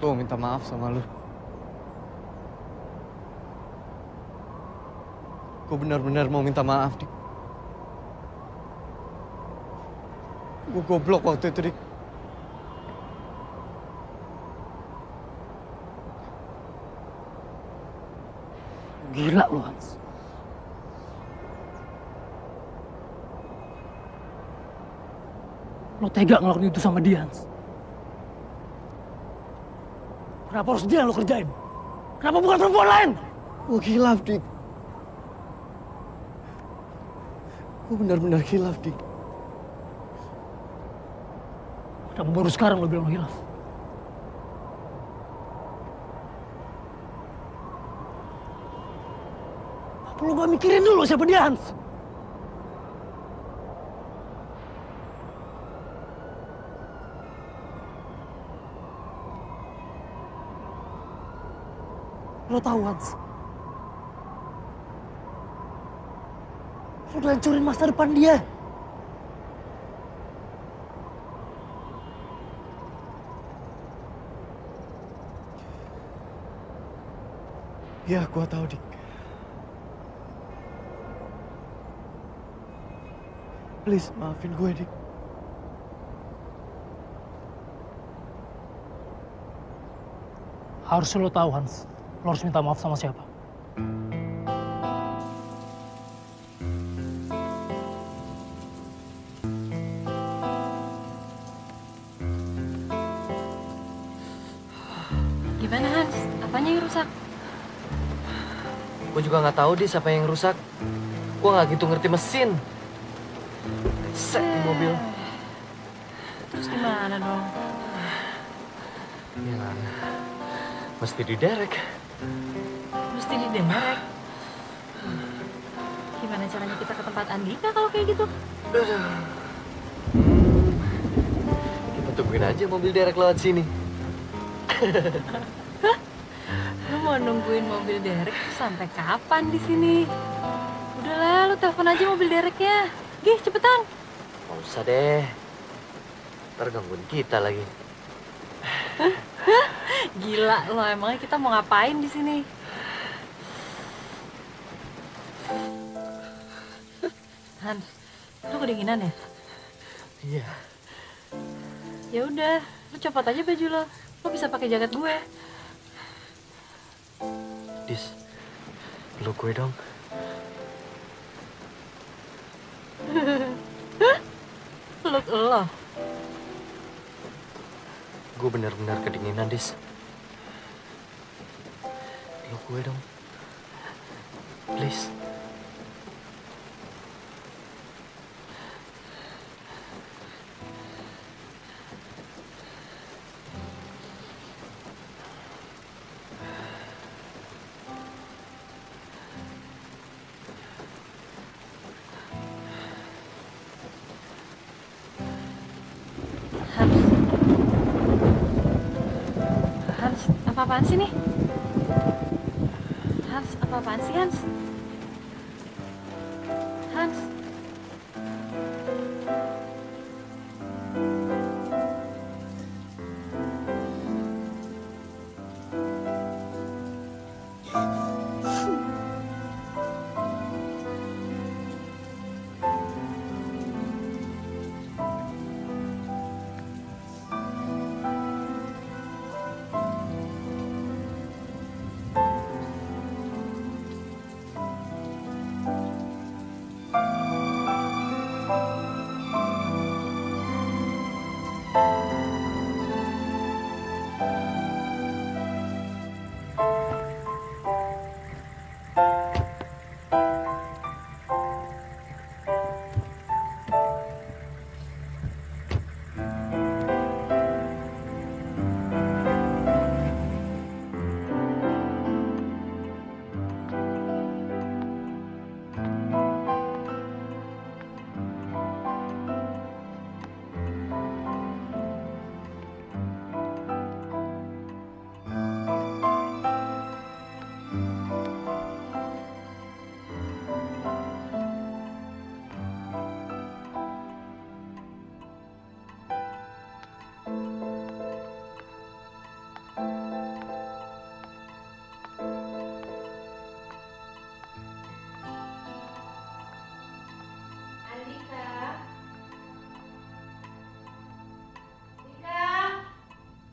Gue mau minta maaf sama lu. Gue benar-benar mau minta maaf, Dik. Gue goblok waktu itu, Dik. Gila lu, Hans. Lo tega ngelakuin itu sama dia, Hans. Kenapa harus dia yang lo kerjain? Kenapa bukan perempuan lain? Gue khilaf, Dik. Gue benar-benar khilaf, Dik. Kenapa baru sekarang lo bilang hilaf? Apa lo gak mikirin dulu siapa dia, Hans? Lo tahu, Hans? Lo udah hancurin masa depan dia. Ya, gue tahu, Dik. Please, maafin gue, Dik. Harus lo tahu, Hans. Lo harus minta maaf sama siapa? Gimana, Hans? Apanya yang rusak? Gue juga nggak tahu di siapa yang rusak. Gue nggak gitu ngerti mesin. Set di mobil. Terus gimana dong? Ya, mesti diderek. Mesti diderek. Gimana caranya kita ke tempat Andika kalau kayak gitu? Kita tungguin aja mobil derek lewat sini. Lu mau nungguin mobil derek sampai kapan di sini? Udahlah, lu telepon aja mobil dereknya. Gih, cepetan. Nggak usah deh. Ntar gangguin kita lagi. Gila lo, emangnya kita mau ngapain di sini? Hans, lu kedinginan ya? Iya. Ya udah, lu copot aja baju lo. Lo bisa pakai jaket gue. Dis, peluk gue dong. Peluk lo. Gue benar-benar kedinginan, Dis. Peluk gue dong. Please. Hans. Hans, apa-apaan sih nih? Hans, apa-apaan sih, Hans? Hans.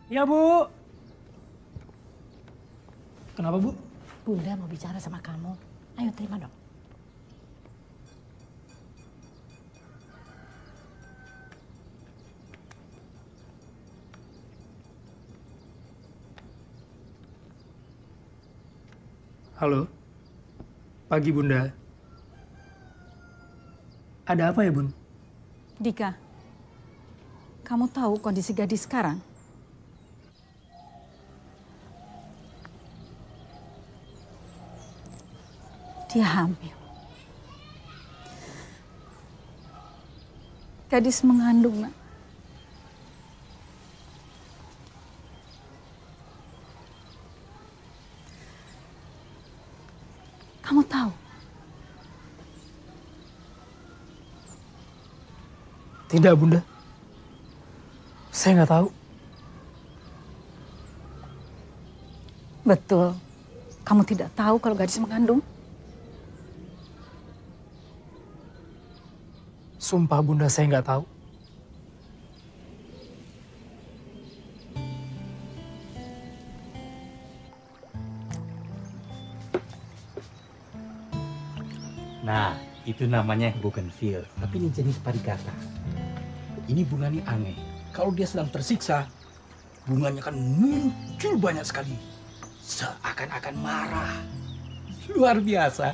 Ya, Bu. Kenapa, Bu? Bunda mau bicara sama kamu. Ayo terima dong. Halo. Pagi, Bunda. Ada apa ya, Bun? Dika, kamu tahu kondisi gadis sekarang? Dia hamil. Gadis mengandung, Nak. Kamu tahu? Tidak, Bunda. Saya nggak tahu. Betul. Kamu tidak tahu kalau gadis mengandung? Sumpah, Bunda, saya nggak tahu. Nah, itu namanya bougainville, tapi ini jenis parikata. Ini bunganya aneh. Kalau dia sedang tersiksa, bunganya kan muncul banyak sekali. Seakan-akan marah. Luar biasa.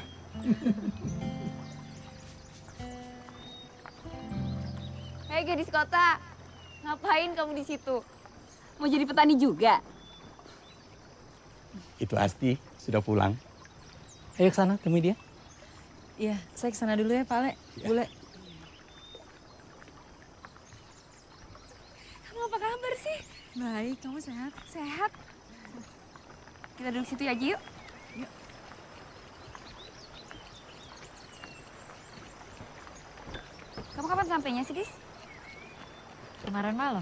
Hei gadis kota, ngapain kamu di situ? Mau jadi petani juga? Itu Asti sudah pulang. Ayo ke sana temui dia. Iya, saya kesana dulu ya Pak Le, Bule. Kamu apa kabar sih? Baik, kamu sehat? Sehat. Kita duduk situ aja yuk. Yuk. Kamu kapan sampainya sih, Dis? Kemarin malam.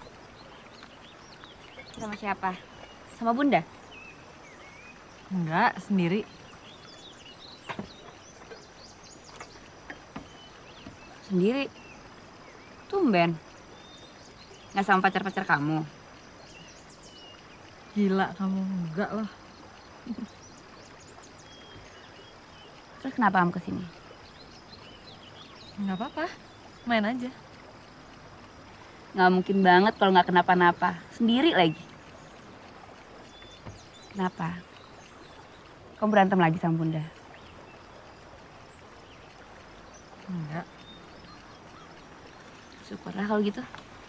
Sama siapa? Sama Bunda? Enggak, sendiri. Sendiri? Tumben. Nggak sama pacar-pacar kamu? Gila kamu, enggak lah. Terus kenapa kamu kesini? Enggak apa-apa, main aja. Nggak mungkin banget kalau nggak kenapa-napa. Sendiri lagi. Kenapa? Kamu berantem lagi sama Bunda? Enggak. Syukurlah kalau gitu.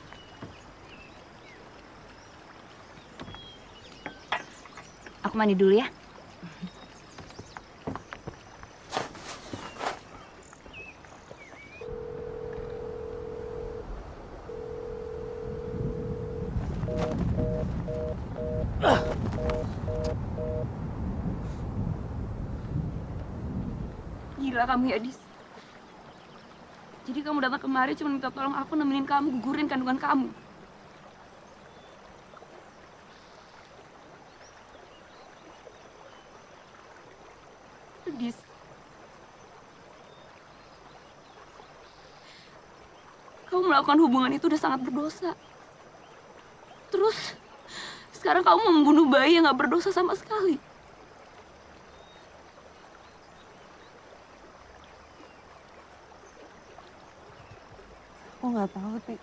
Aku mandi dulu ya. Gila kamu ya, Dis. Jadi kamu datang kemari cuma minta tolong aku nemenin kamu gugurin kandungan kamu. Dis. Kamu melakukan hubungan itu udah sangat berdosa. Terus sekarang kamu mau membunuh bayi yang gak berdosa sama sekali. Aku nggak tahu, Ti.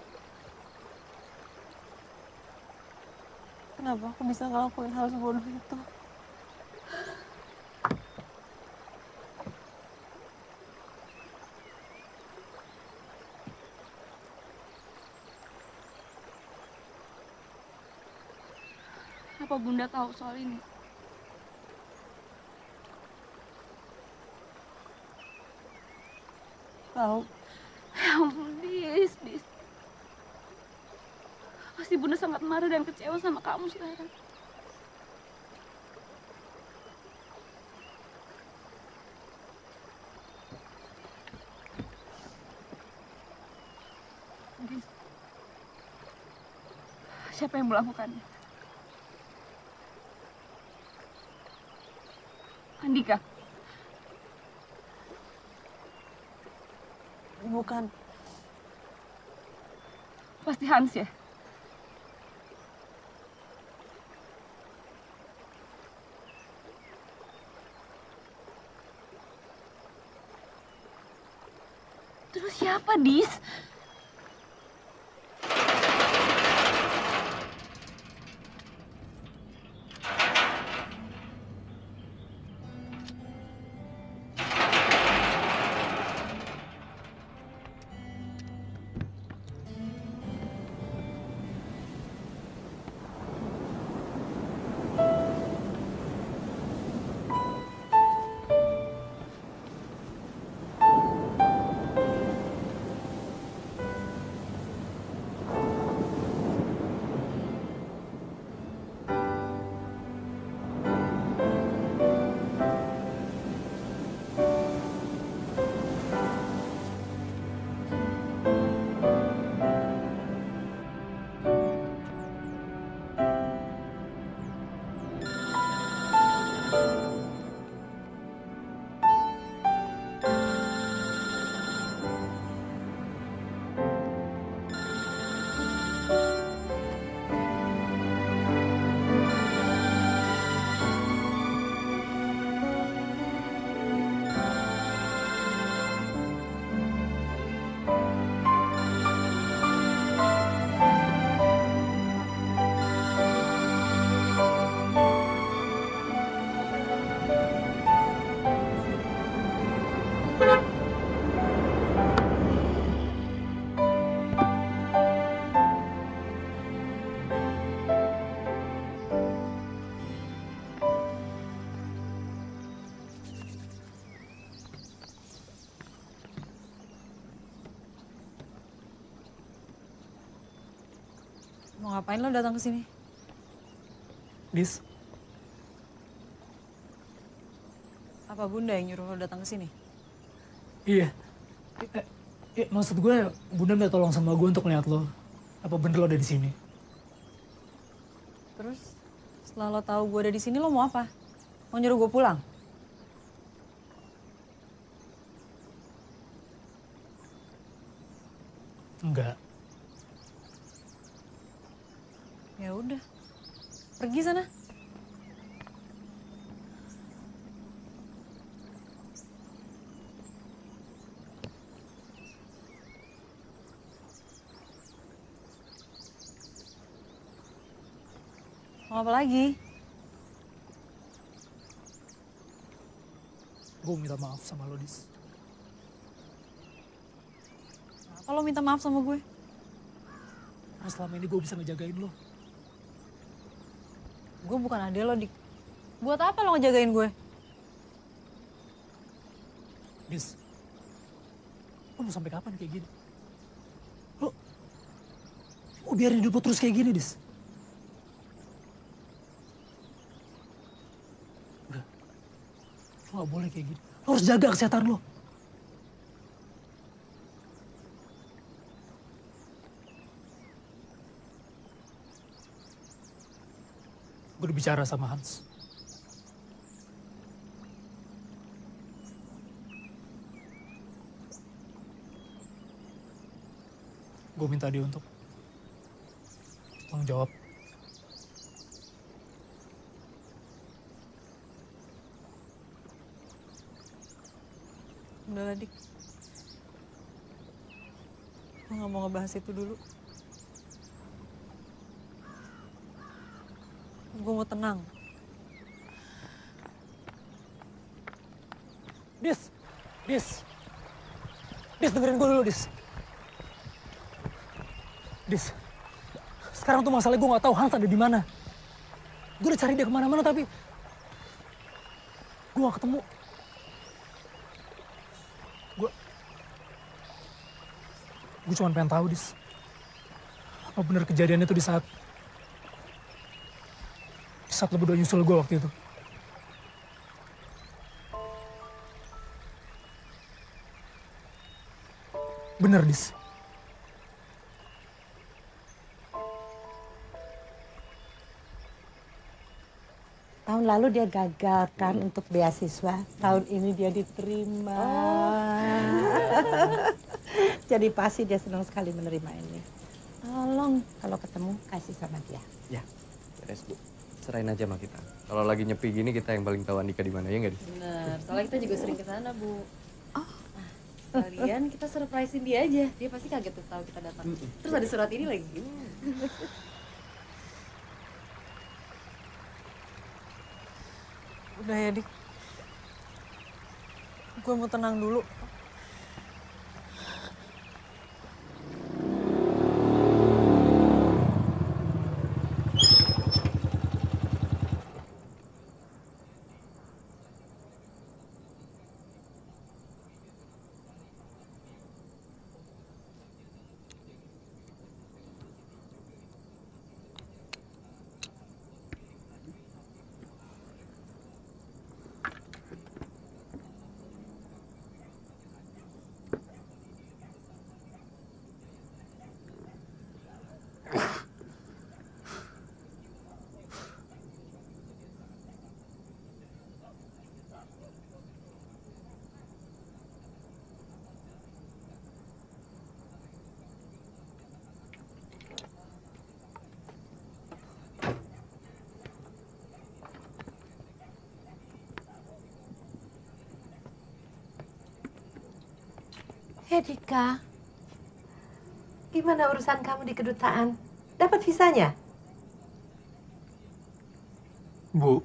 Kenapa aku bisa ngelakuin hal sebodoh itu? Apa Bunda tahu soal ini? Tahu. Ya ampun, Dis. Pasti Bunda sangat marah dan kecewa sama kamu sekarang. Dis, siapa yang melakukannya? Andika? Bukan. Pasti Hans ya? Terus siapa, Dis? Mau ngapain lo datang ke sini? Dis, Apa Bunda yang nyuruh lo datang ke sini? iya. Maksud gue, Bunda minta tolong sama gue untuk lihat lo. Apa bener lo ada di sini? Terus setelah lo tahu gue ada di sini, lo mau apa? Mau nyuruh gue pulang? Enggak. Ya udah, pergi sana. Mau apa lagi? Gue minta maaf sama lo, Dis. Kenapa lo minta maaf sama gue? Karena selama ini gue bisa ngejagain lo. Gue bukan adek lo, Dik. Buat apa lo ngejagain gue? Dis, lo mau sampai kapan kayak gini? Lo biarin hidup lo terus kayak gini, Dis. Udah, lo gak boleh kayak gini. Lo harus jaga kesehatan lo. Gue udah bicara sama Hans. Gue minta dia untuk tanggung jawab. Udah lah, Dik. Gue gak mau ngebahas itu dulu. Gue mau tenang. Dis, dengerin gue dulu, Dis. Dis, sekarang tuh masalahnya gue gak tahu Hans ada di mana. Gue udah cari dia kemana-mana tapi gue gak ketemu. Gue cuma pengen tahu, Dis. Apa bener kejadiannya tuh di saat lo berdua nyusul gue waktu itu. Bener, Dis. Tahun lalu dia gagal kan untuk beasiswa. Tahun ini dia diterima. Jadi pasti dia senang sekali menerima ini. Tolong kalau ketemu kasih sama dia. Ya, beres Bu. Serahin aja sama kita. Kalau lagi nyepi gini kita yang paling tahu Andika di mana, ya nggak, Dis? Bener, soalnya kita juga sering ke sana, Bu. Sekalian kita surprisein dia aja. Dia pasti kaget tuh tahu kita datang. Terus ada surat ini lagi. Udah ya, Dik. Gue mau tenang dulu. Hei Dika, gimana urusan kamu di kedutaan? Dapat visanya? Bu,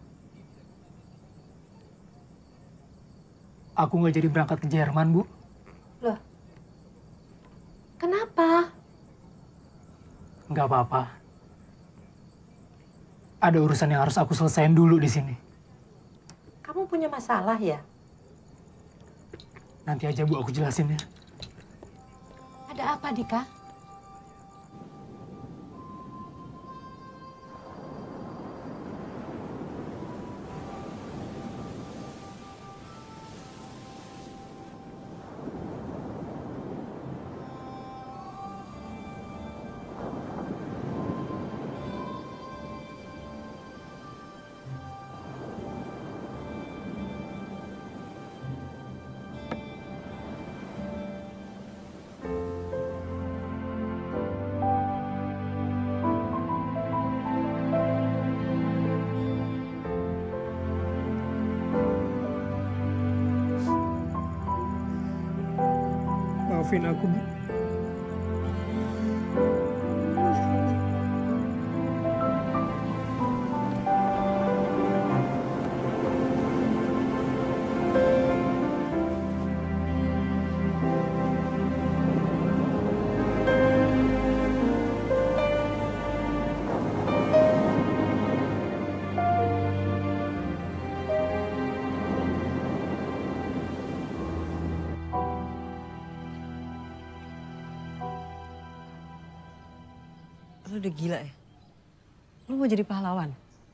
aku nggak jadi berangkat ke Jerman, Bu. Loh, kenapa? Nggak apa-apa. Ada urusan yang harus aku selesaiin dulu di sini. Kamu punya masalah ya? Nanti aja Bu, aku jelasin ya. Ada apa Dika? Maafin aku, Bu. Lo udah gila ya? Lo mau jadi pahlawan?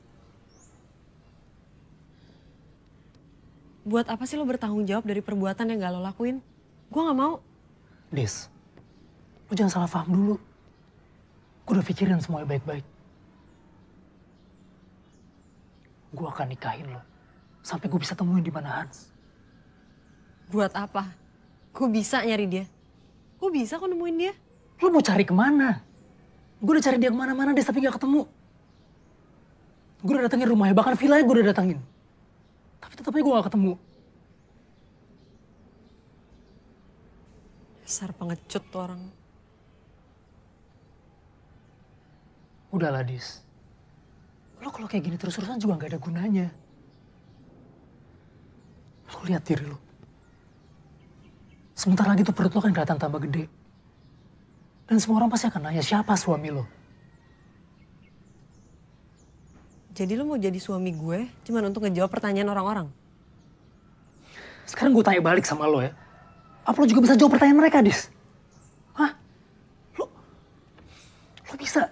Buat apa sih lo bertanggung jawab dari perbuatan yang gak lo lakuin? Gue gak mau. Dis, lo jangan salah paham dulu. Gue udah pikirin semuanya baik-baik. Gue akan nikahin lo. Sampai gue bisa temuin di mana Hans. Buat apa? Gue bisa nyari dia. Gue bisa kok nemuin dia. Lo mau cari kemana? Gue udah cari dia kemana-mana deh, tapi gak ketemu. Gue udah datengin rumahnya, bahkan villanya gue udah datengin. Tapi tetap aja gue gak ketemu. Dasar pengecut tuh orang. Udahlah, Dis. Lo kalau kayak gini terus-terusan juga gak ada gunanya. Lo lihat diri lo. Sebentar lagi tuh perut lo kan kelihatan tambah gede. Dan semua orang pasti akan nanya, siapa suami lo? Jadi lo mau jadi suami gue cuman untuk ngejawab pertanyaan orang-orang? Sekarang gue tanya balik sama lo ya. Apa lo juga bisa jawab pertanyaan mereka, Dis? Hah? Lo bisa?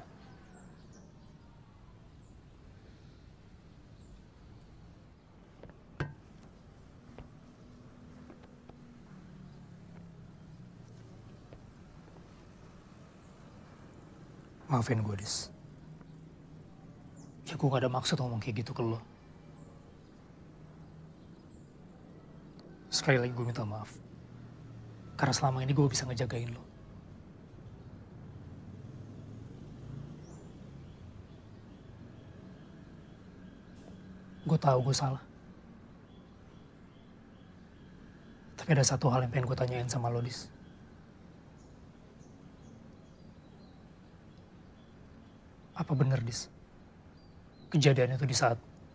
Maafin gue, Dis. Ya gue gak ada maksud ngomong kayak gitu ke lo. Sekali lagi gue minta maaf. Karena selama ini gue bisa ngejagain lo. Gue tahu gue salah. Tapi Tapi ada satu hal yang pengen gue tanyain sama lo, Dis. Apa bener, Dis? Kejadian itu di saat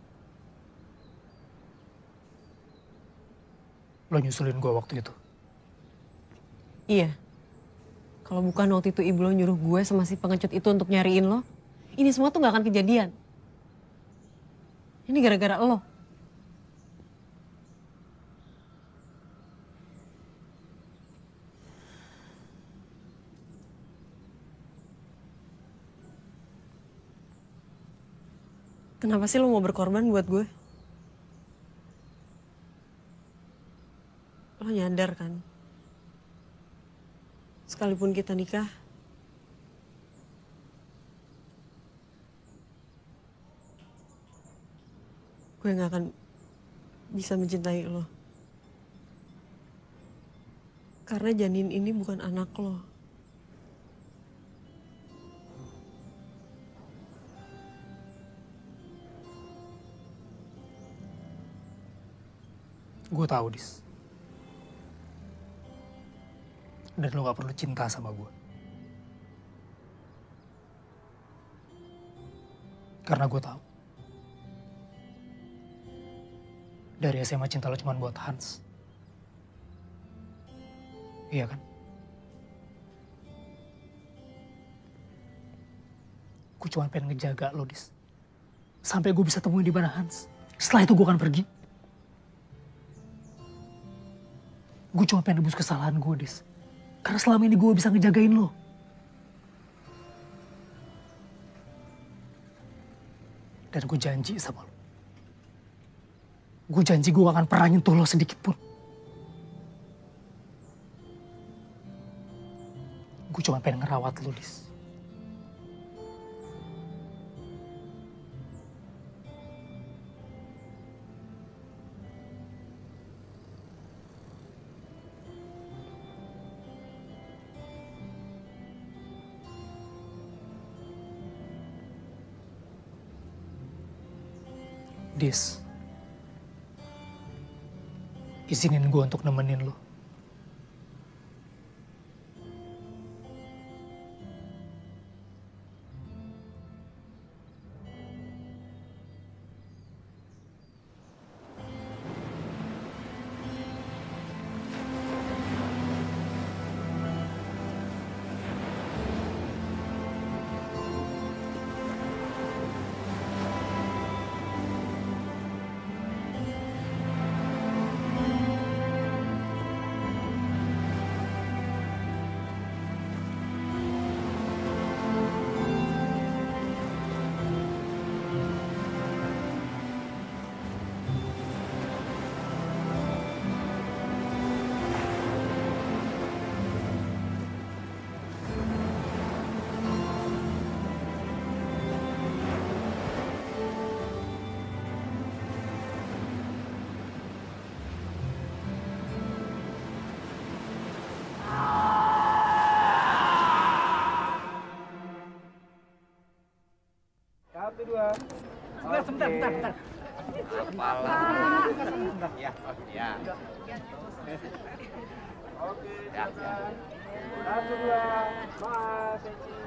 lo nyusulin gue waktu itu. Iya. Kalau bukan waktu itu ibu lo nyuruh gue sama si pengecut itu untuk nyariin lo, ini semua tuh gak akan kejadian. Ini gara-gara lo. Kenapa sih lo mau berkorban buat gue? Lo nyadar kan? Sekalipun kita nikah, gue gak akan bisa mencintai lo. Karena janin ini bukan anak lo. Gue tahu, Dis. Dan lo gak perlu cinta sama gue. Karena gue tahu. Dari SMA cinta lo cuma buat Hans. Iya kan? Gue cuma pengen ngejaga lo, Dis. Sampai gue bisa temuin di mana Hans. Setelah itu gue akan pergi. Gue cuma pengen nebus kesalahan gue, Dis. Karena selama ini gue bisa ngejagain lo. Dan gue janji sama lo. Gue janji gue gak akan pernah nyentuh lo sedikit pun. Gue cuma pengen ngerawat lo, Dis. Dis, izinin gue untuk nemenin lo. Bentar. Apalah. Ya, ya. Oke, ya. 1, 2, Mas.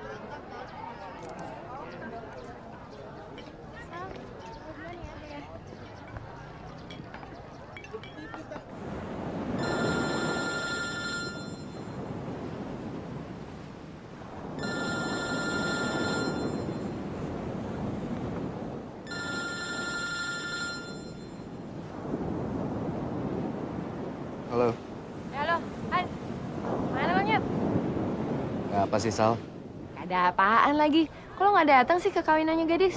Halo. Halo, Han. Mana lo, Nyet? Gak apa sih, Sal? Gak ada apaan lagi. Kok lo gak datang sih ke kawinannya gadis?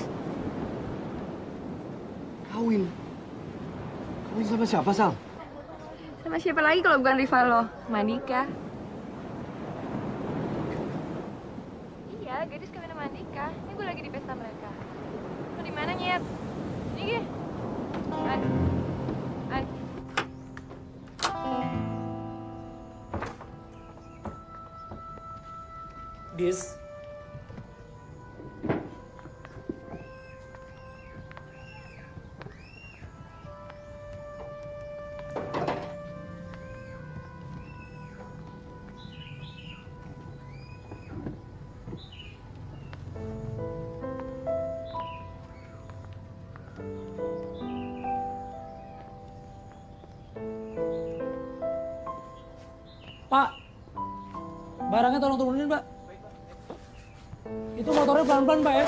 Kawin? Kawin sama siapa, Sal? Sama siapa lagi kalau bukan rival lo? Mandika. Iya, gadis kawin sama Mandika. Ini gue lagi di pesta mereka. Lo di mana, Nyet? Ini Gi. Han. Han. Dis. Pak, barangnya tolong turunin, Pak. Itu motornya pelan-pelan, Pak ya.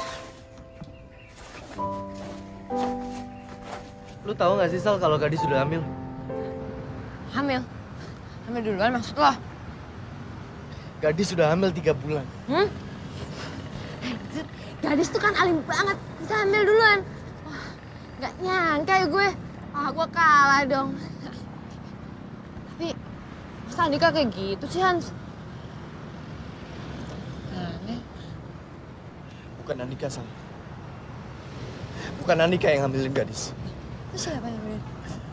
Lu tahu nggak sih Sal kalau gadis sudah hamil? Hamil? Hamil duluan maksud lo? Gadis sudah hamil 3 bulan. Gadis tuh kan alim banget, bisa hamil duluan. Wah, nggak nyangka ya gue. Wah, gue kalah dong. Tapi, masa Andika kayak gitu sih, Hans? Aneh. Bukan Andika, Sal. Bukan Andika yang hamilin gadis. Itu siapa yang hamilin?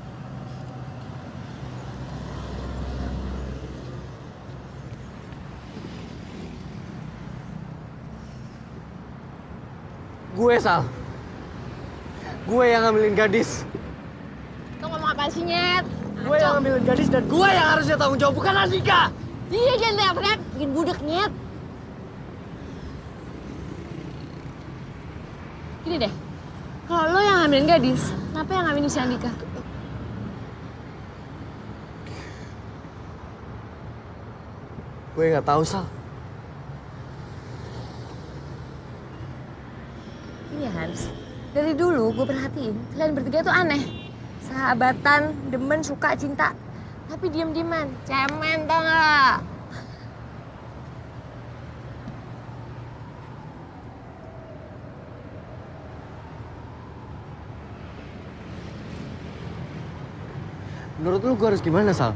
Gue, Sal. Gue yang ngambilin gadis. Lo ngomong apaan sih, Nyet? Gue yang ngambilin gadis dan gue yang harusnya tanggung jawab, bukan Andika. Iya, jangan teriak-teriak. Bikin budek, Nyet. Gini deh. Kalau lo yang ngambilin gadis, kenapa yang ngambilin si Andika? Gue nggak tahu, Sal. Ini Hans, dari dulu gue perhatiin kalian bertiga tuh aneh. Sahabatan, demen, suka, cinta. Tapi diem-dieman, cemen tau gak? Menurut lu gue harus gimana, Sal?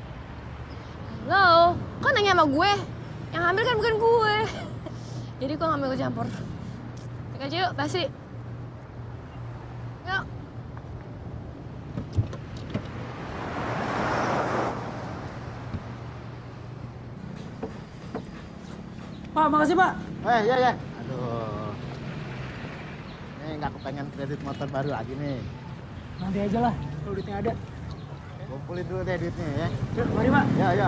Lo, kok nanya sama gue? Yang hamil kan bukan gue. Jadi gue gak mau ikut campur. Naik aja yuk, pasti. Yuk. Pak, makasih, Pak. Ya. Aduh. Nih nggak kepengen kredit motor baru lagi nih. Nanti aja lah, kalau duitnya ada. Kumpulin dulu deh duitnya ya. Yuk, mari, Pak. Ya.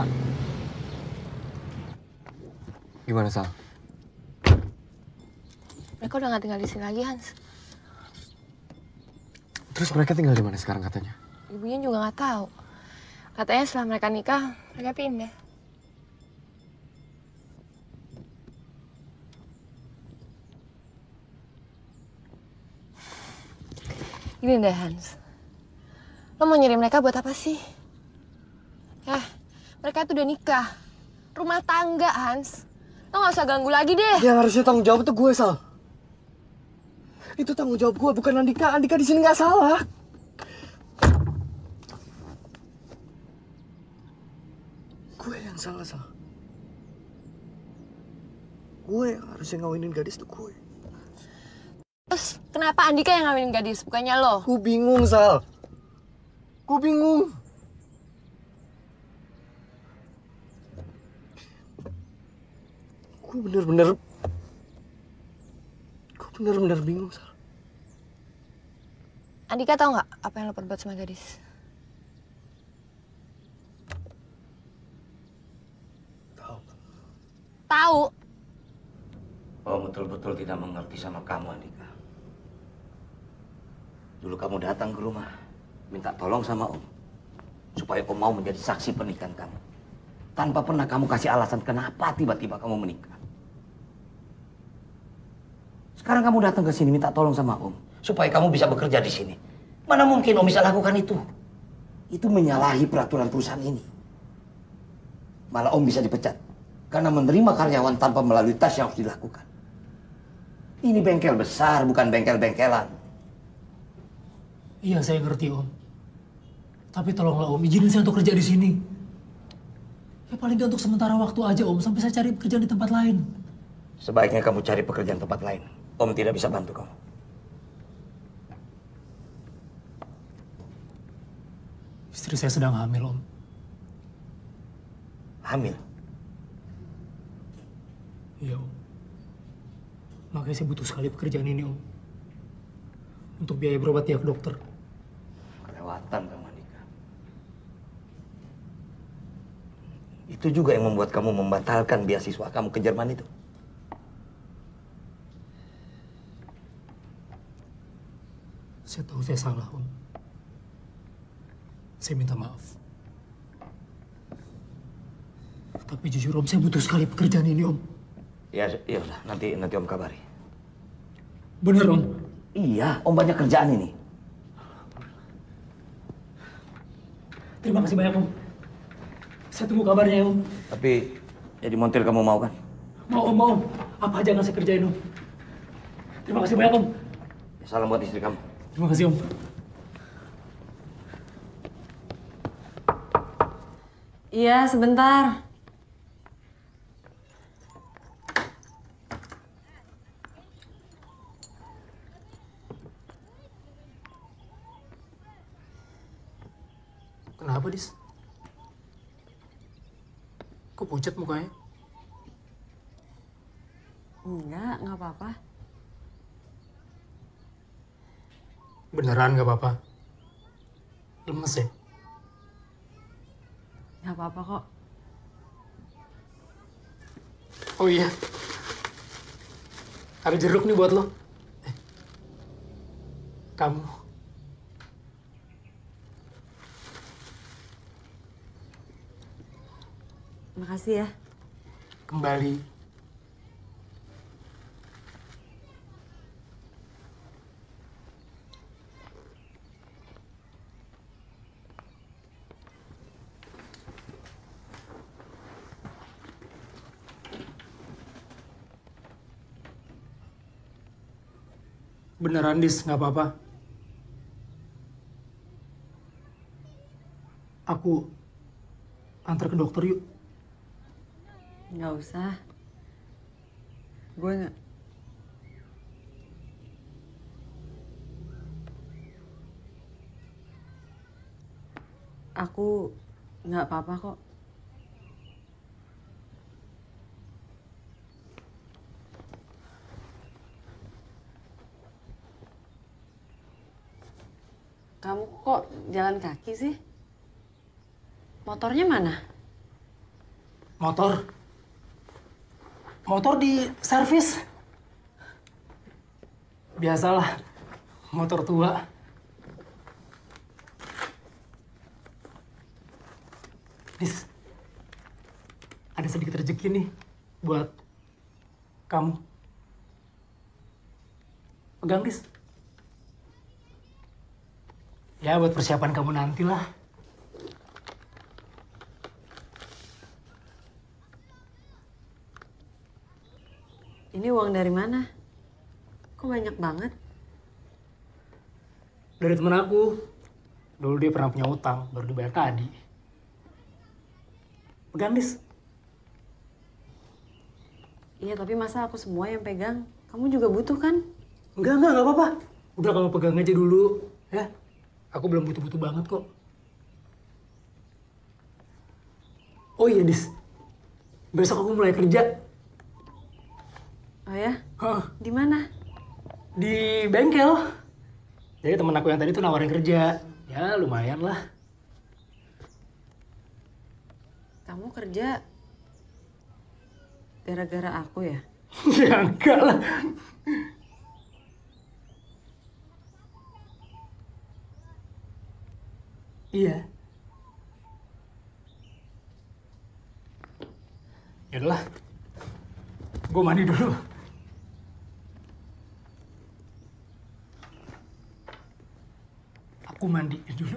Gimana, Sal? Mereka udah gak tinggal di sini lagi, Hans. Terus mereka tinggal di mana sekarang katanya? Ibunya juga gak tahu. Katanya setelah mereka nikah, mereka pindah. Gini deh, Hans. Lo mau nyari mereka buat apa sih? Mereka tuh udah nikah. Rumah tangga, Hans. Lo gak usah ganggu lagi deh. Yang harusnya tanggung jawab itu gue, Sal. Itu tanggung jawab gue, bukan Andika. Andika di sini nggak salah. Gue yang salah, Sal. Gue yang harusnya ngawinin gadis tuh gue. Terus kenapa Andika yang ngawinin gadis, bukannya lo? Gue bingung, Sal. Gue bingung. Gue bener-bener bingung, Sal. Andika tahu nggak apa yang lo perbuat sama gadis? Tahu. Om betul-betul tidak mengerti sama kamu, Andika. Dulu kamu datang ke rumah, minta tolong sama Om, supaya Om mau menjadi saksi pernikahan kamu. Tanpa pernah kamu kasih alasan kenapa tiba-tiba kamu menikah. Sekarang kamu datang ke sini minta tolong sama Om, supaya kamu bisa bekerja di sini. Mana mungkin Om bisa lakukan itu? Itu menyalahi peraturan perusahaan ini. Malah Om bisa dipecat karena menerima karyawan tanpa melalui tes yang harus dilakukan. Ini bengkel besar, bukan bengkel-bengkelan. Iya, saya ngerti, Om. Tapi tolonglah, Om, izinin saya untuk kerja di sini. Ya paling nggak untuk sementara waktu aja, Om, sampai saya cari pekerjaan di tempat lain. Sebaiknya kamu cari pekerjaan tempat lain. Om tidak bisa bantu kamu. Istri saya sedang hamil, Om. Hamil? Iya, Om. Makanya saya butuh sekali pekerjaan ini, Om. Untuk biaya berobat tiap dokter. Kelewatan kamu, Andika. Itu juga yang membuat kamu membatalkan beasiswa kamu ke Jerman itu. Saya tahu saya salah, Om. Saya minta maaf. Tapi jujur Om, saya butuh sekali pekerjaan ini Om. Ya udah, nanti Om kabari. Bener Om? Iya, Om banyak kerjaan ini. Terima kasih banyak Om. Saya tunggu kabarnya ya Om. Tapi jadi montir kamu mau kan? Mau Om. Apa aja yang saya kerjain Om. Terima kasih banyak Om. Salam buat istri kamu. Terima kasih Om. Iya, sebentar. Kenapa, Dis? Kok pucat mukanya? Enggak apa-apa. Beneran nggak apa-apa? Lemes ya? Nggak apa-apa kok. Oh iya. Ada jeruk nih buat lo. Kamu. Makasih ya. Kembali. Beneran, Dis, nggak apa-apa. Aku antar ke dokter yuk. Nggak usah. Gue nggak. Aku nggak apa-apa kok. Kamu kok jalan kaki sih? Motornya mana? Motor di servis. Biasalah, motor tua. Dis, ada sedikit rezeki nih buat kamu. Pegang, Dis. Ya, buat persiapan kamu nantilah. Ini uang dari mana? Kok banyak banget? Dari temen aku. Dulu dia pernah punya utang, baru dibayar tadi. Pegang, Dis. Iya, tapi masa aku semua yang pegang? Kamu juga butuh kan? Enggak apa-apa. Udah kamu pegang aja dulu, ya. Aku belum butuh-butuh banget kok. Oh iya, Dis. Besok aku mulai kerja. Oh ya? Di mana? Di bengkel. Jadi temen aku yang tadi tuh nawarin kerja. Ya, lumayan lah. Kamu kerja gara-gara aku ya? Ya enggak lah. Iya. Yaudahlah. Gue mandi dulu. Aku mandi dulu.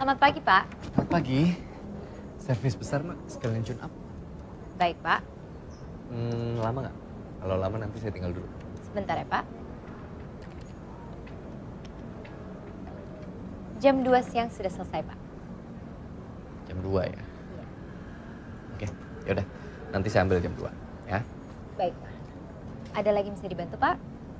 Selamat pagi, Pak. Selamat pagi. Servis besar, Mak. Sekalian tune up. Baik, Pak. Lama nggak? Kalau lama nanti saya tinggal dulu. Sebentar ya, Pak. Jam 2 siang sudah selesai, Pak. Jam 2 ya? Oke, yaudah. Nanti saya ambil jam 2, ya. Baik, Pak. Ada lagi yang bisa dibantu, Pak?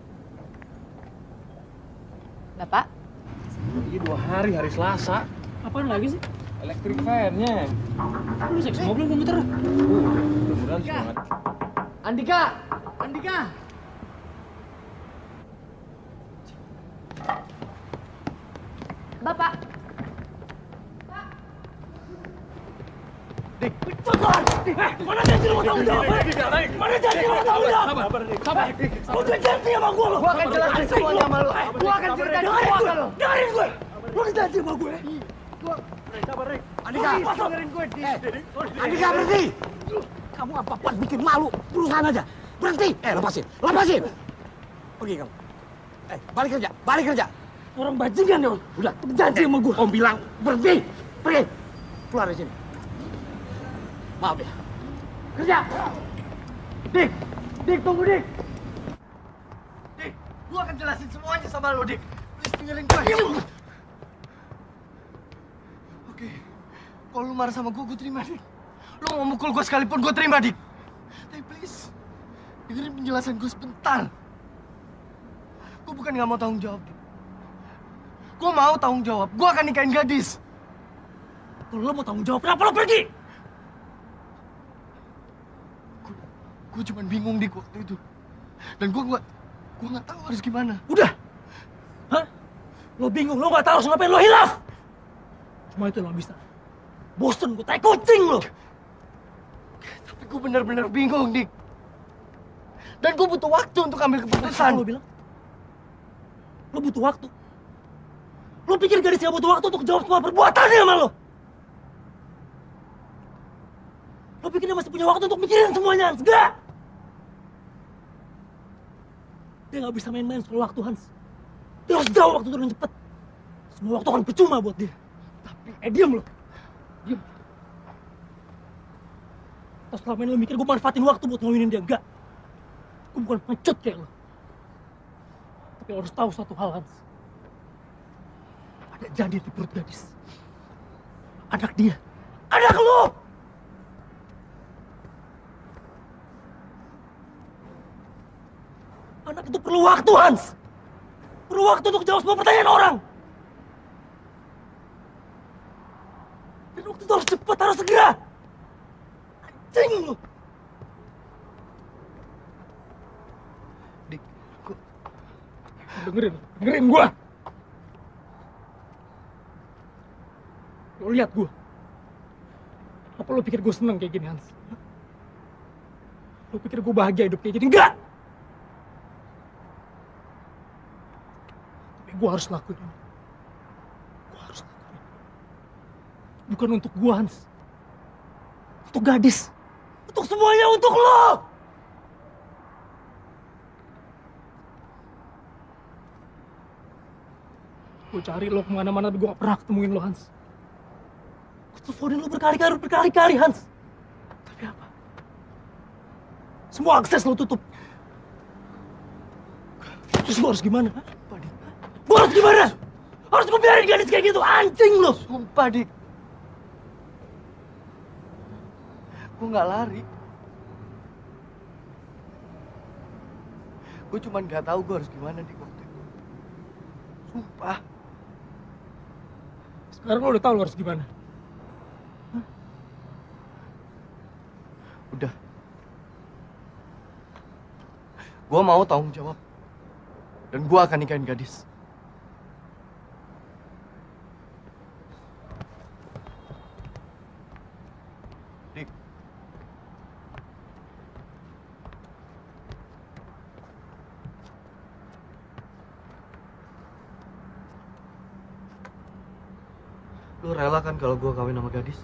Bapak? Ini 2 hari, hari Selasa. Apaan lagi sih? Electric fan-nya. Lu seksi mobil komputer. Mudah-mudahan semangat. Andika! Andika! Bapak! Dik, mana janji lu mau tanggung jawab? Mana janji lu mau tanggung jawab? Sabar. Lu udah janji sama gue lo. Gua akan jelasin semuanya sama lu. Gua akan ceritain semua ke lu. Dengerin gue. Lu udah janji sama gue. Sabar, Rik. Andika, dengerin gue. Andika, berhenti! Kamu apa-apaan bikin malu. Perusahaan aja. Berhenti! Lepasin. Lepasin! Pergi kamu. Balik kerja. Balik kerja. Orang bajingan ya. Udah. Janji sama gue. Om bilang berhenti. Pergi. Keluar dari sini. Maaf ya. Kerja. Dik. Dik, tunggu, Dik. Dik, gua akan jelasin semuanya sama lu, Dik. Please dengerin gue. Oke. Kalau lu marah sama gue terima, Dik. Lu mau mukul gue sekalipun, gue terima, Dik. Tapi please, dengerin penjelasan gue sebentar. Gue bukan nggak mau tanggung jawab, Dik. Gue mau tanggung jawab. Gue akan nikahin gadis. Kalau lo mau tanggung jawab, kenapa lo pergi? Gue cuma bingung, Dik, waktu itu. Dan gue nggak tahu harus gimana. Udah. Hah? Lo bingung, lo nggak tahu harus ngapain, lo hilaf. Cuma itu lo bisa. Bosen, gue tai kucing lo. Tapi gue benar-benar bingung, Dik. Dan gue butuh waktu untuk ambil keputusan. Lo bilang? Lo butuh waktu? Lo pikir gadis gak butuh waktu untuk jawab semua perbuatannya sama lo? Lo pikir dia masih punya waktu untuk mikirin semuanya, Hans? Enggak! Dia gak bisa main-main soal waktu, Hans. Dia harus jauh waktu turun cepet. Semua waktu akan percuma buat dia. Tapi, diam lo. Diam. Terus selama ini lo mikir gue manfaatin waktu buat ngawinin dia. Enggak. Gue bukan pengecut kayak lo. Tapi lo harus tahu satu hal, Hans. Ada janin di perut gadis. Anak dia. Anak lo! Anak itu perlu waktu, Hans. Perlu waktu untuk jawab semua pertanyaan orang. Dan waktu itu harus cepat, harus segera. Anjing lu. Dik, dengerin gua. Lo lihat gua. Apa lo pikir gua seneng kayak gini, Hans? Lo pikir gua bahagia hidup kayak gini? Enggak! Gue harus lakuin ini. Gue harus lakuin. Bukan untuk gue, Hans. Untuk gadis. Untuk semuanya, untuk lo! Gue cari lo kemana-mana, tapi gue gak pernah ketemuin lo, Hans. Gue teleponin lo berkali-kali, Hans. Tapi apa? Semua akses lo tutup. Terus gue harus gimana? Gue harus gimana? Harus gue biarin gadis kayak gitu? Anjing lo! Sumpah, Dik. Gue nggak lari. Gue cuma nggak tahu gue harus gimana, Dik, waktu itu. Sumpah. Sekarang lo udah tahu lo harus gimana? Hah? Udah. Gue mau tanggung jawab. Dan gue akan nikahin gadis. Dik. Lu rela kan kalau gue kawin sama gadis?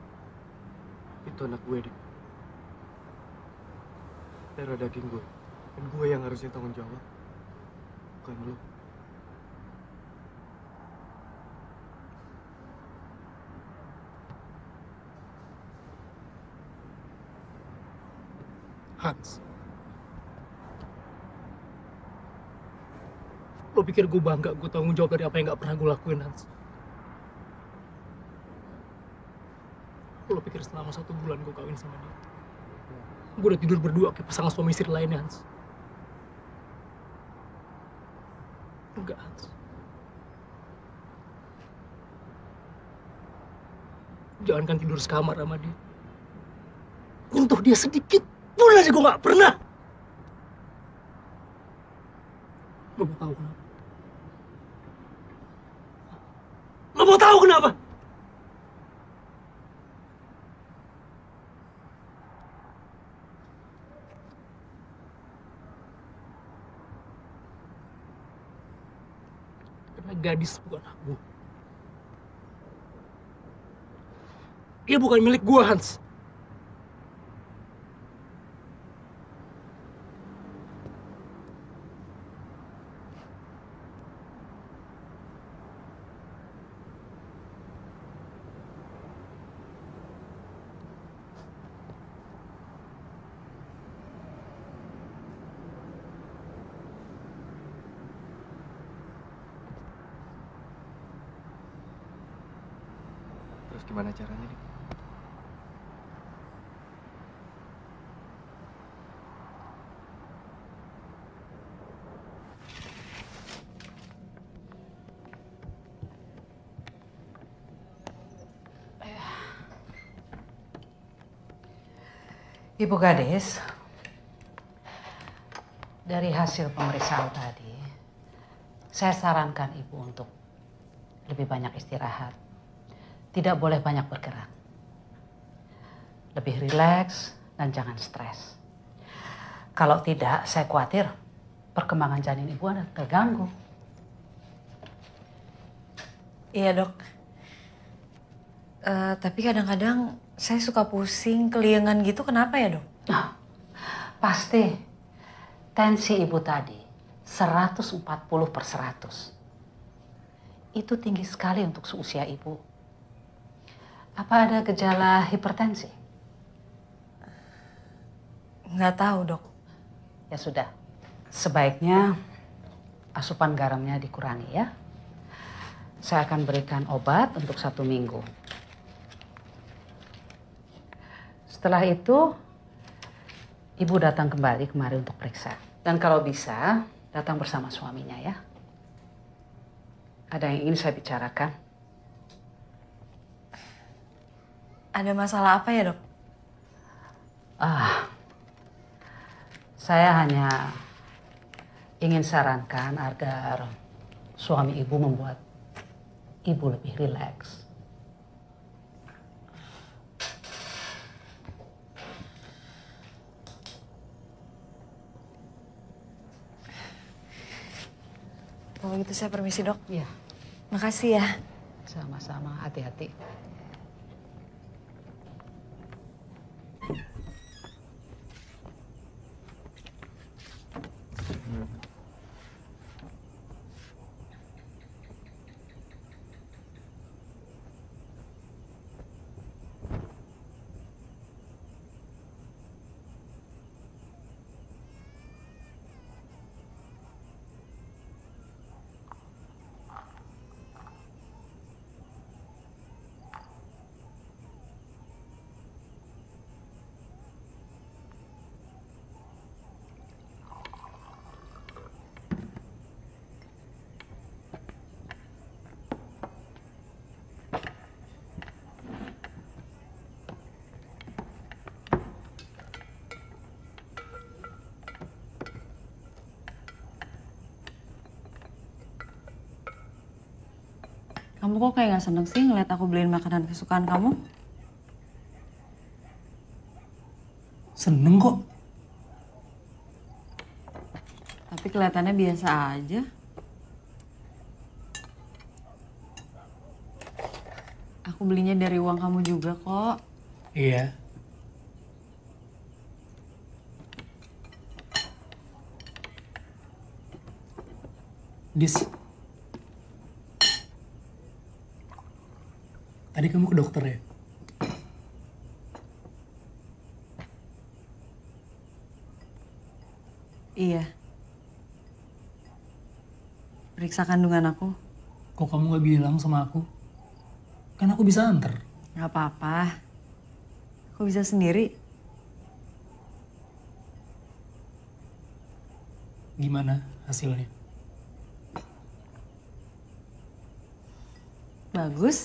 Itu anak gue, Dik. Darah daging gue. Dan gue yang harusnya tanggung jawab, bukan lo. Hans, lo pikir gue bangga gue tanggung jawab dari apa yang gak pernah gue lakuin, Hans? Lo pikir selama 1 bulan gue kawin sama dia, gue udah tidur berdua kayak pasangan suami istri lainnya, Hans? Enggak, Hans. Jangankan tidur sekamar sama dia, nyentuh dia sedikit pun aja gue gak pernah. Lo mau tahu kenapa? Lo mau tahu kenapa? Karena gadis bukan hak gue. Dia bukan milik gue, Hans. Terus gimana caranya, Dik? Ibu gadis, dari hasil pemeriksaan tadi, saya sarankan ibu untuk lebih banyak istirahat. Tidak boleh banyak bergerak. Lebih rileks dan jangan stres. Kalau tidak, saya khawatir perkembangan janin ibu ada terganggu. Iya, Dok. Tapi kadang-kadang saya suka pusing, keliengan gitu. Kenapa ya, Dok? Pasti tensi ibu tadi 140/100. Itu tinggi sekali untuk seusia ibu. Apa ada gejala hipertensi? Nggak tahu, Dok. Ya sudah, sebaiknya asupan garamnya dikurangi ya. Saya akan berikan obat untuk 1 minggu. Setelah itu, ibu datang kembali kemari untuk periksa. Dan kalau bisa, datang bersama suaminya ya. Ada yang ingin saya bicarakan? Ada masalah apa ya, Dok? Saya hanya ingin sarankan agar suami ibu membuat ibu lebih rileks. Kalau gitu saya permisi, Dok. Iya. Makasih ya. Sama-sama, hati-hati. Kamu kok kayak gak seneng sih ngeliat aku beliin makanan kesukaan kamu? Seneng kok. Tapi kelihatannya biasa aja. Aku belinya dari uang kamu juga kok. Iya. Dis, tadi kamu ke dokter ya? Iya. Periksa kandungan aku. Kok kamu gak bilang sama aku? Kan aku bisa anter. Gak apa-apa. Aku bisa sendiri. Gimana hasilnya? Bagus.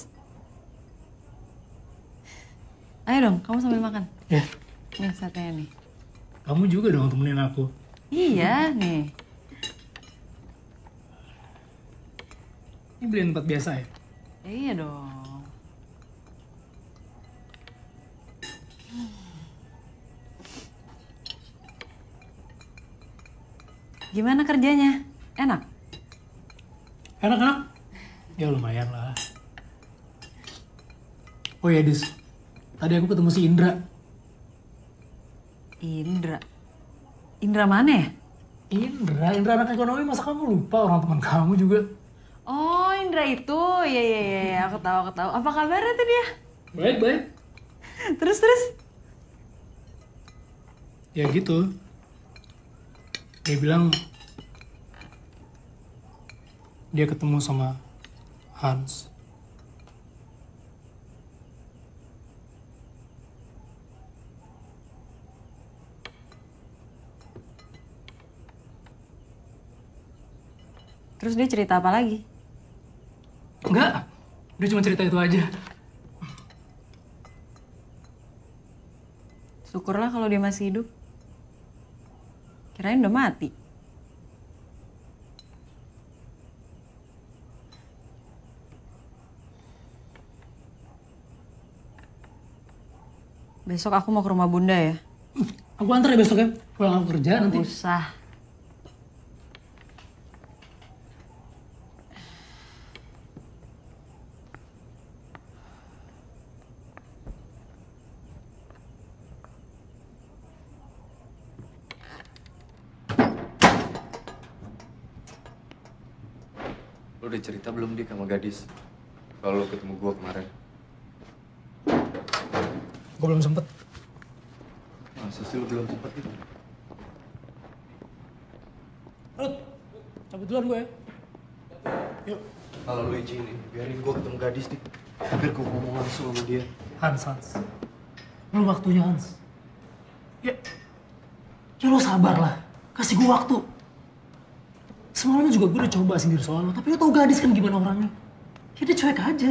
Ayo dong, kamu sambil makan. Ya. Nih satenya nih. Kamu juga dong temenin aku. Iya, nih. Ini beliin tempat biasa ya? Iya dong. Gimana kerjanya? Enak? Enak-enak? Ya lumayan lah. Oh ya Dis, tadi aku ketemu si Indra. Indra? Indra mana ya? Indra anak ekonomi, masa kamu lupa orang teman kamu juga? Oh, Indra itu. Iya, aku tahu. Apa kabarnya tuh dia? Baik. Terus? Ya gitu. Dia bilang dia ketemu sama Hans. Terus dia cerita apa lagi? Enggak, dia cuma cerita itu aja. Syukurlah kalau dia masih hidup. Kirain udah mati. Besok aku mau ke rumah Bunda ya. Aku antar ya besok ya, pulang aku kerja nanti. Gak usah. Lo udah cerita belum Dik sama gadis? Kalau lo ketemu gue kemarin. Gue belum sempet. Masa sih lo belum sempet gitu? Halo, cabut duluan gue ya. Yuk. Kalau lo izinin, biarin gue ketemu gadis Dik. Biar gue ngomong langsung sama dia. Hans. Belum waktunya Hans. Ya lo sabar lah. Kasih gue waktu. Semalam juga gue udah coba sindir soal lo, tapi lo tau gadis kan gimana orangnya. Ya dia cuek aja.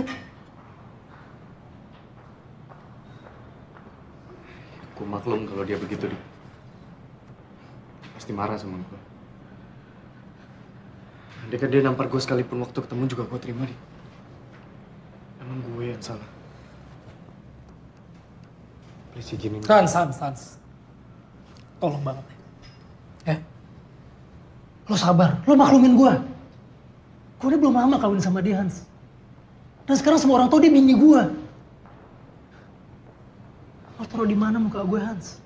Gue maklum kalau dia begitu Dik. Pasti marah sama gue. Andai kan dia nampar gue sekalipun waktu ketemu juga gue terima Dik. Emang gue yang salah. Please izinin. Hans. Tolong banget ya. Lo sabar, lo maklumin gue. Gue udah belum lama kawin sama dia, Hans. Dan sekarang semua orang tahu dia bini gue. Lo taruh di mana muka gue, Hans?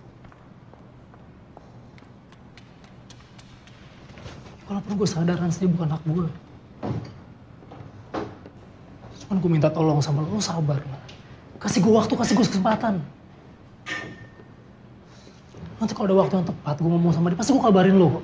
Walaupun gue sadar, Hans, dia bukan hak gue. Cuman gue minta tolong sama lo sabar lah. Kasih gue waktu, kasih gue kesempatan. Nanti kalau ada waktu yang tepat, gue ngomong sama dia, pasti gue kabarin lo kok.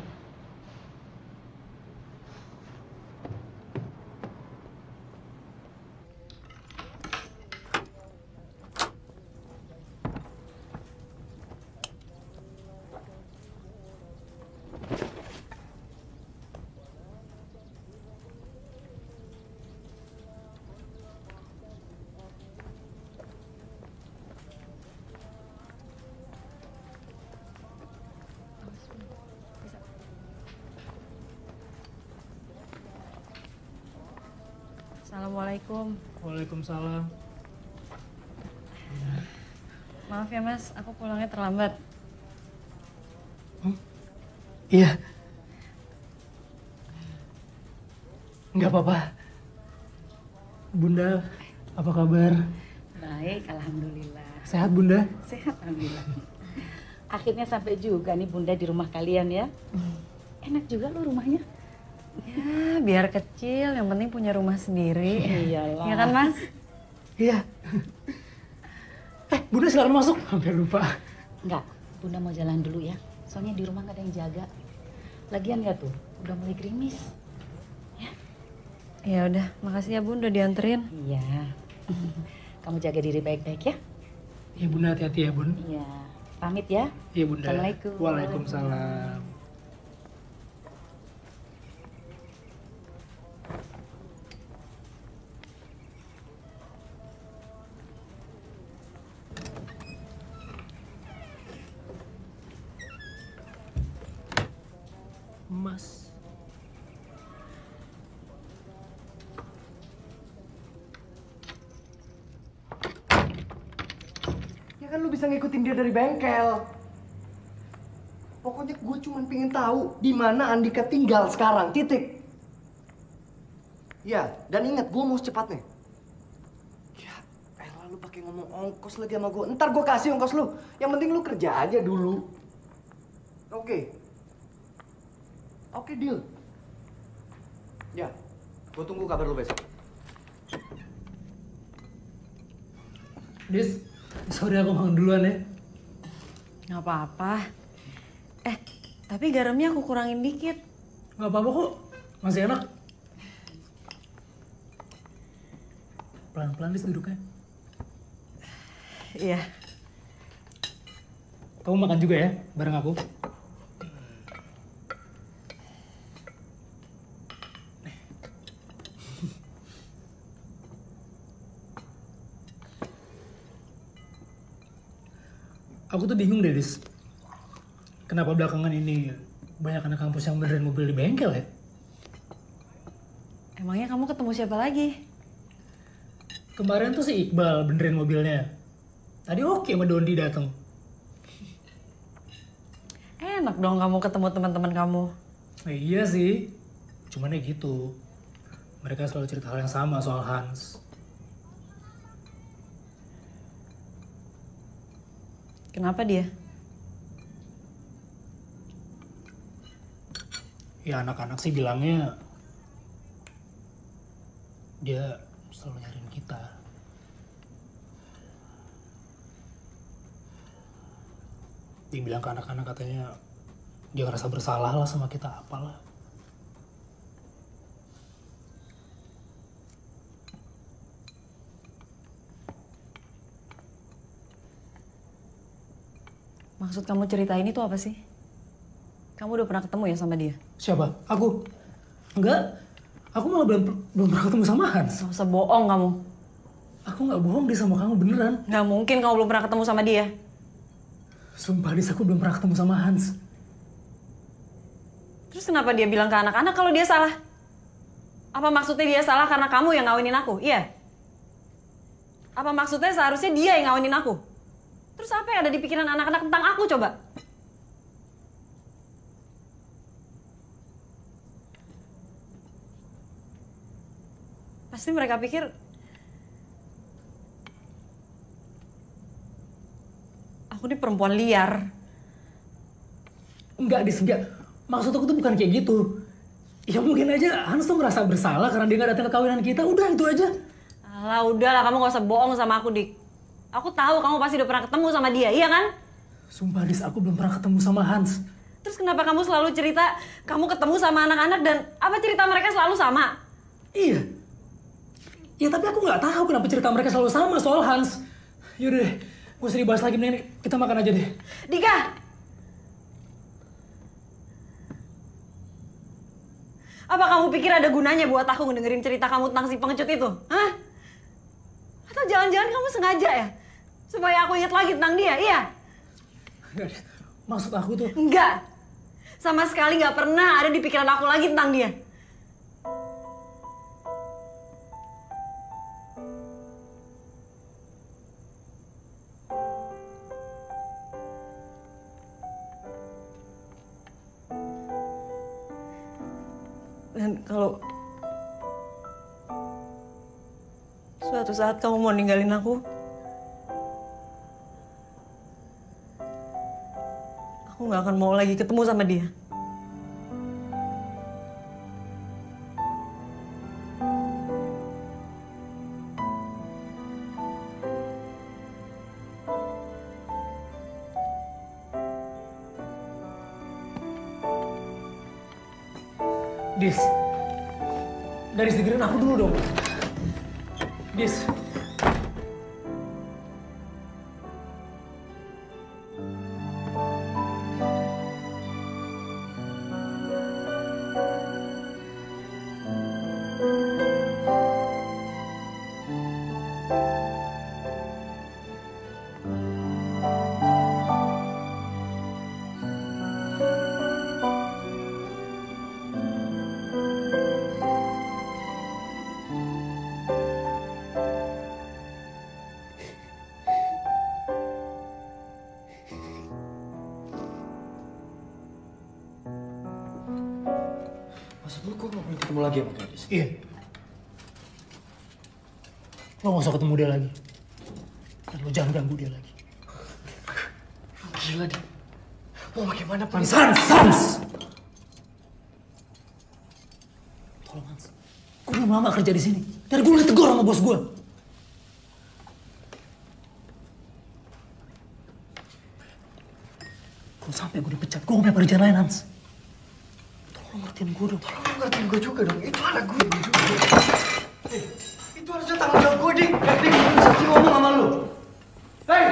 Assalamualaikum. Waalaikumsalam. Maaf ya Mas, aku pulangnya terlambat. Iya. Nggak apa-apa. Bunda, apa kabar? Baik, alhamdulillah. Sehat Bunda? Sehat, alhamdulillah. Akhirnya sampai juga nih Bunda di rumah kalian ya. Enak juga lo rumahnya. Ya, biar kecil, yang penting punya rumah sendiri. Iyalah. Iya kan, Mas? Iya. Bunda silakan masuk. Hampir lupa. Enggak, Bunda mau jalan dulu ya. Soalnya di rumah nggak ada yang jaga. Lagian ya tuh, udah mulai gerimis. Ya udah, makasih ya Bun udah dianterin. Iya. Kamu jaga diri baik-baik ya. Iya Bunda, hati-hati ya Bun. Iya. Pamit ya. Iya Bunda. Assalamualaikum. Waalaikumsalam. Mas. Ya kan lu bisa ngikutin dia dari bengkel. Pokoknya gue cuma pengen tahu di mana Andika tinggal sekarang, titik. Ya, dan ingat gue mau secepatnya. Ya, lu pakai ngomong ongkos lagi sama gue. Ntar gue kasih ongkos lu. Yang penting lu kerja aja dulu. Oke. Oke, deal. Ya, gue tunggu kabar lu besok. Dis, sorry aku makan duluan ya. Nggak apa-apa. Tapi garamnya aku kurangin dikit. Nggak apa-apa kok, masih enak. Pelan-pelan Dis duduknya. Iya. Kamu makan juga ya, bareng aku. Aku tuh bingung deh, Dis. Kenapa belakangan ini banyak anak kampus yang benerin mobil di bengkel ya? Emangnya kamu ketemu siapa lagi? Kemarin tuh si Iqbal benerin mobilnya. Tadi oke sama Dondi datang. Enak dong kamu ketemu teman-teman kamu. Iya sih, cuman ya gitu. Mereka selalu cerita hal yang sama soal Hans. Kenapa dia? Ya anak-anak sih bilangnya dia selalu nyariin kita. Dibilang ke anak-anak katanya dia ngerasa bersalah lah sama kita, apalah. Maksud kamu cerita ini tuh apa sih? Kamu udah pernah ketemu ya sama dia? Siapa? Aku? Enggak. Aku malah belum pernah ketemu sama Hans. Gak usah bohong kamu. Aku nggak bohong Dis sama kamu, beneran. Nggak mungkin kamu belum pernah ketemu sama dia. Sumpah Dis, aku belum pernah ketemu sama Hans. Terus kenapa dia bilang ke anak-anak kalau dia salah? Apa maksudnya dia salah karena kamu yang ngawinin aku? Iya? Apa maksudnya seharusnya dia yang ngawinin aku? Terus apa yang ada di pikiran anak-anak tentang aku coba? Pasti mereka pikir aku ini perempuan liar. Enggak, Dis, enggak. Maksud aku tuh bukan kayak gitu. Ya mungkin aja Hans tuh ngerasa bersalah karena dia gak datang ke kawinan kita. Udah, itu aja. Alah, udahlah, kamu gak usah bohong sama aku, Dik. Aku tahu kamu pasti udah pernah ketemu sama dia, iya kan? Sumpah, Dis, aku belum pernah ketemu sama Hans. Terus kenapa kamu selalu cerita kamu ketemu sama anak-anak dan apa cerita mereka selalu sama? Iya. Ya tapi aku nggak tahu kenapa cerita mereka selalu sama soal Hans. Yaudah deh, gak usah dibahas lagi, mending kita makan aja deh. Dika! Apa kamu pikir ada gunanya buat aku ngedengerin cerita kamu tentang si pengecut itu? Hah? Atau jangan-jangan kamu sengaja ya? Supaya aku ingat lagi tentang dia, iya? Enggak, maksud aku tuh... Enggak! Sama sekali nggak pernah ada di pikiran aku lagi tentang dia. Dan kalau suatu saat kamu mau ninggalin aku nggak akan mau lagi ketemu sama dia. Dis, garis dengerin aku dulu dong. Dis. Maksud lu kok nggak boleh ketemu lagi sama gadis? Iya. Lo gak usah ketemu dia lagi. Dan lo jangan ganggu dia lagi. Lu gila, Dik. Mau bagaimana pun... Sans! Tolong, Hans. Gue belum lama kerja di sini. Dan gue udah tegur sama bos gue. Kalau sampai gue dipecat, gue gak punya pekerjaan lain, Hans. Tolong ngertiin gue dong. Tolong ngertiin gue juga dong. Itu anak gue juga. Itu harusnya tanggung jawab gue, Dik. Dik, gue bisa ngomong sama lu. Hei!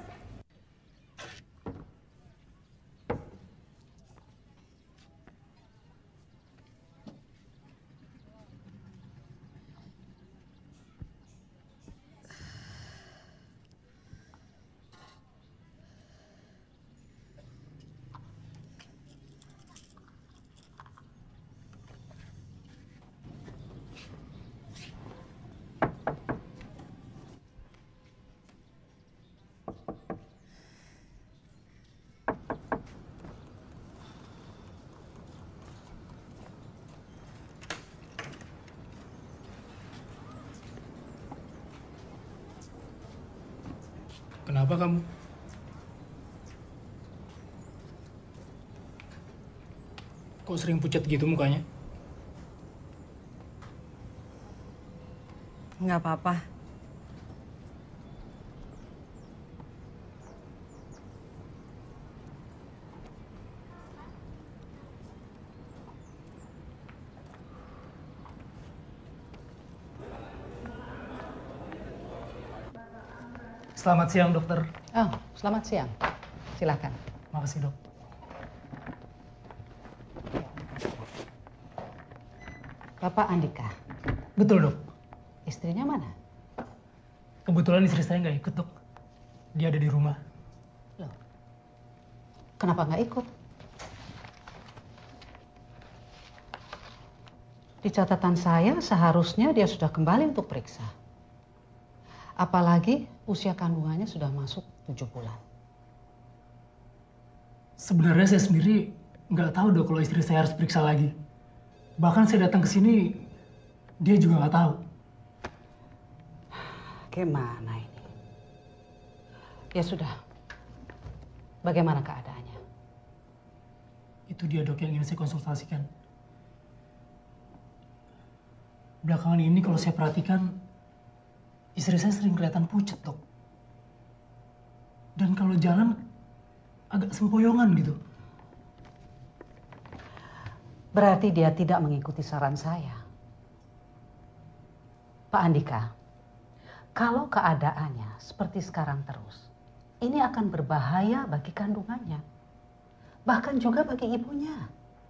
Kenapa kamu? Kok sering pucat gitu mukanya? Nggak apa-apa. Selamat siang, dokter. Oh, selamat siang. Silakan. Makasih, dok. Bapak Andika. Betul, dok. Istrinya mana? Kebetulan istri saya nggak ikut, dok. Dia ada di rumah. Loh, kenapa nggak ikut? Di catatan saya seharusnya dia sudah kembali untuk periksa. Apalagi usia kandungannya sudah masuk 7 bulan. Sebenarnya saya sendiri nggak tahu, dok, kalau istri saya harus periksa lagi. Bahkan saya datang ke sini, dia juga nggak tahu. Gimana ini? Ya sudah. Bagaimana keadaannya? Itu dia, dok, yang ingin saya konsultasikan. Belakangan ini kalau saya perhatikan, istri saya sering kelihatan pucat, dok. Dan kalau jalan agak sempoyongan gitu. Berarti dia tidak mengikuti saran saya. Pak Andika, kalau keadaannya seperti sekarang terus, ini akan berbahaya bagi kandungannya. Bahkan juga bagi ibunya.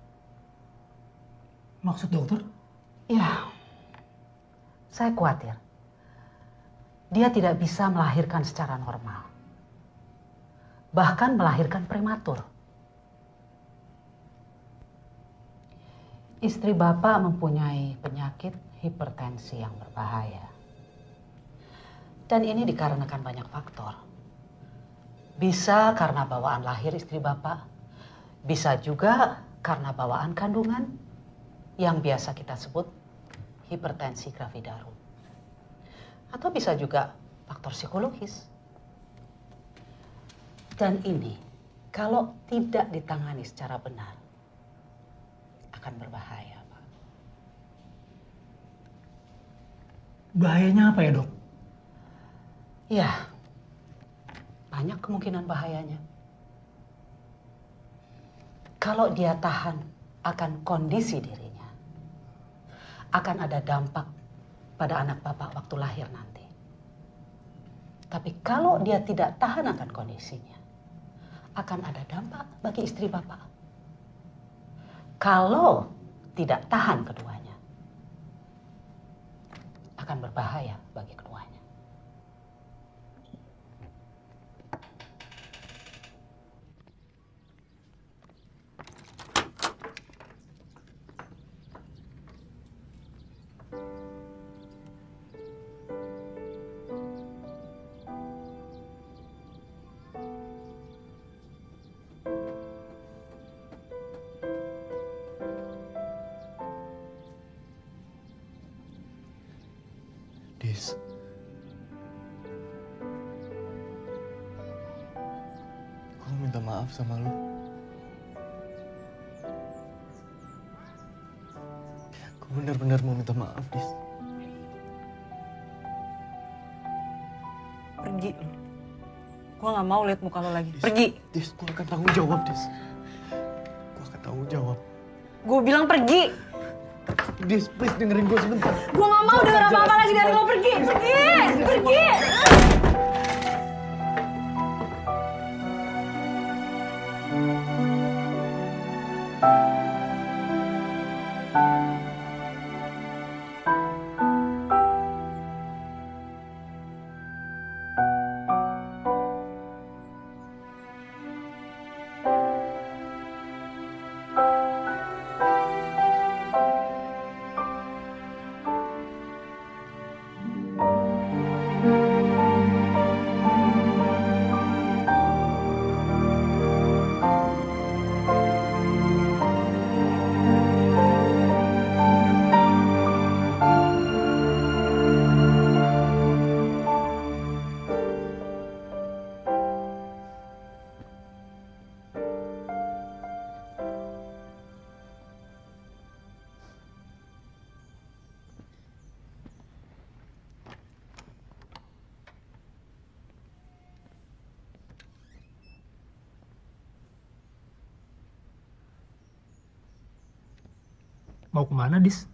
Maksud dokter? Ya, saya khawatir. Dia tidak bisa melahirkan secara normal. Bahkan melahirkan prematur. Istri Bapak mempunyai penyakit hipertensi yang berbahaya. Dan ini dikarenakan banyak faktor. Bisa karena bawaan lahir istri Bapak. Bisa juga karena bawaan kandungan yang biasa kita sebut hipertensi gravidarum. Atau bisa juga faktor psikologis. Dan ini kalau tidak ditangani secara benar akan berbahaya, Pak. Bahayanya apa ya, dok? Ya, banyak kemungkinan bahayanya. Kalau dia tahan akan kondisi dirinya, akan ada dampak pada anak Bapak waktu lahir nanti. Tapi kalau dia tidak tahan akan kondisinya, akan ada dampak bagi istri Bapak. Kalau tidak tahan keduanya, akan berbahaya bagi keduanya. Dis. Gue minta maaf sama lu. Gue benar-benar mau minta maaf, Dis. Pergi lo. Gue gak mau lihat muka lo lagi. Pergi. Dis, gue akan tanggung jawab, Dis. Gue akan tanggung jawab. Gue bilang pergi. Dis, please dengerin gue sebentar. Gue gak mau denger apa-apa lagi dari lo. Pergi. Pergi. Pergi. Mau kemana, Dis?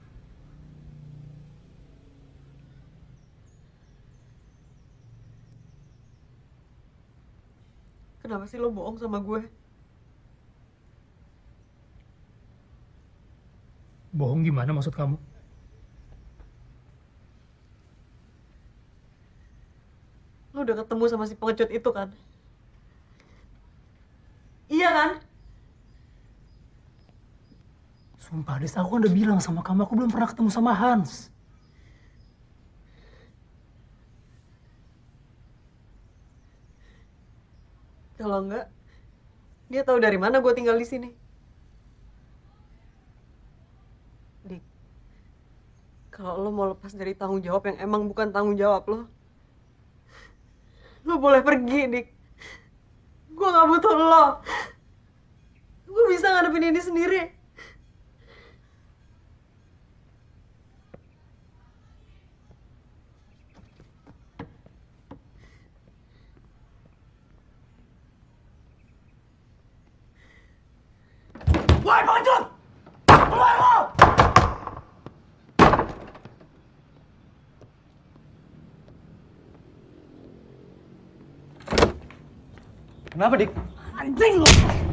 Kenapa sih lo bohong sama gue? Bohong gimana maksud kamu? Lo udah ketemu sama si pengecut itu kan? Iya kan? Sumpah, Dis, aku kan udah bilang sama kamu, aku belum pernah ketemu sama Hans. Kalau enggak, dia tahu dari mana gue tinggal di sini. Dik, kalau lo mau lepas dari tanggung jawab yang emang bukan tanggung jawab lo boleh pergi, Dik. Gue gak butuh lo. Gue bisa ngadepin ini sendiri. Woi, pengecut! Keluar lo! Kenapa, Dik? Anjing lo!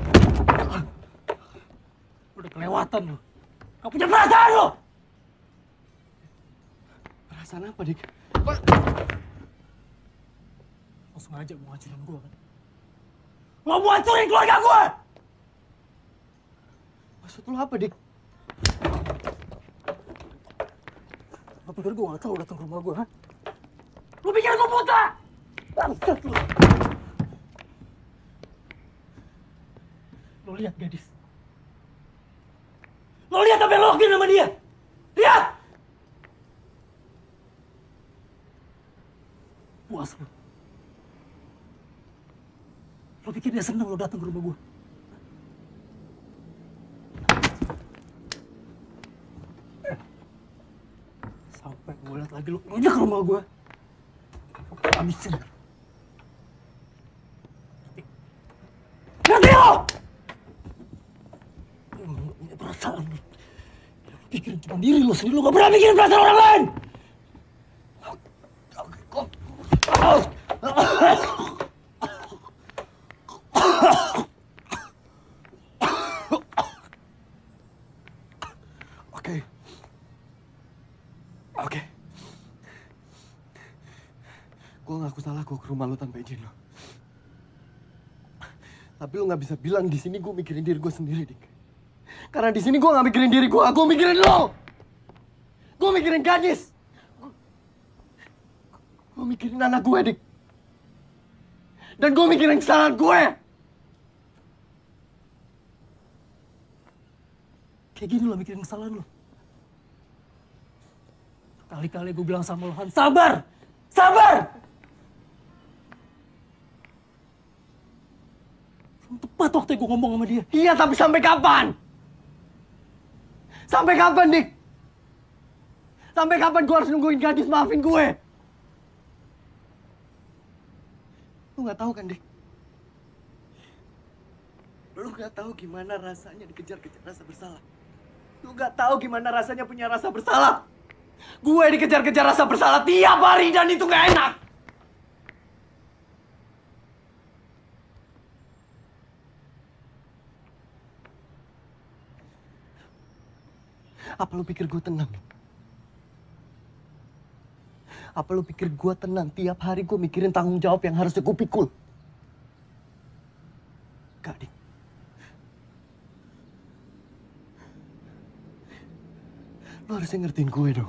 Udah kelewatan lo. Gak punya perasaan lo! Perasaan apa, Dik? Lo sengaja mau ngancurin gue kan? Lo mau hancurin keluarga gue! Maksud lo apa, Dik? Lo pikir gue gak tau datang ke rumah gue, ha? Lo pikir gue buta? Bangsat lo! Lo lihat, gadis? Lo lihat apa yang lo lakuin sama dia? Lihat! Puas lo. Lo pikir dia senang lo datang ke rumah gue? Sampai gue lihat lagi lo ngajak ke rumah gue. Gue habisin. Ngerti lo? Lo gak punya perasaan lo. Pikirin cuma diri lo sendiri, lo gak pernah mikirin perasaan orang lain. Oke. Gue ngaku salah, gue ke rumah lo tanpa izin lo. Tapi lo nggak bisa bilang di sini gue mikirin diri gue sendiri, Dik. Karena di sini gue nggak mikirin diri gue mikirin lo. Gue mikirin gadis. Gue mikirin anak gue, Dik. Dan gue mikirin kesalahan gue. Kayak gini lo mikirin kesalahan lo. Kali-kali gue bilang sama lo, Han, sabar! Sabar! Belum tepat waktu gue ngomong sama dia. Iya, tapi sampai kapan? Sampai kapan, Dik? Sampai kapan gue harus nungguin gadis maafin gue? Lu gak tahu kan, Dik? Lu gak tahu gimana rasanya dikejar-kejar rasa bersalah. Lu gak tahu gimana rasanya punya rasa bersalah. Gue dikejar-kejar rasa bersalah tiap hari dan itu gak enak. Apa lu pikir gue tenang? Apa lu pikir gue tenang tiap hari gue mikirin tanggung jawab yang harusnya gue pikul? Gak, Dik. Lo harusnya ngertiin gue dong.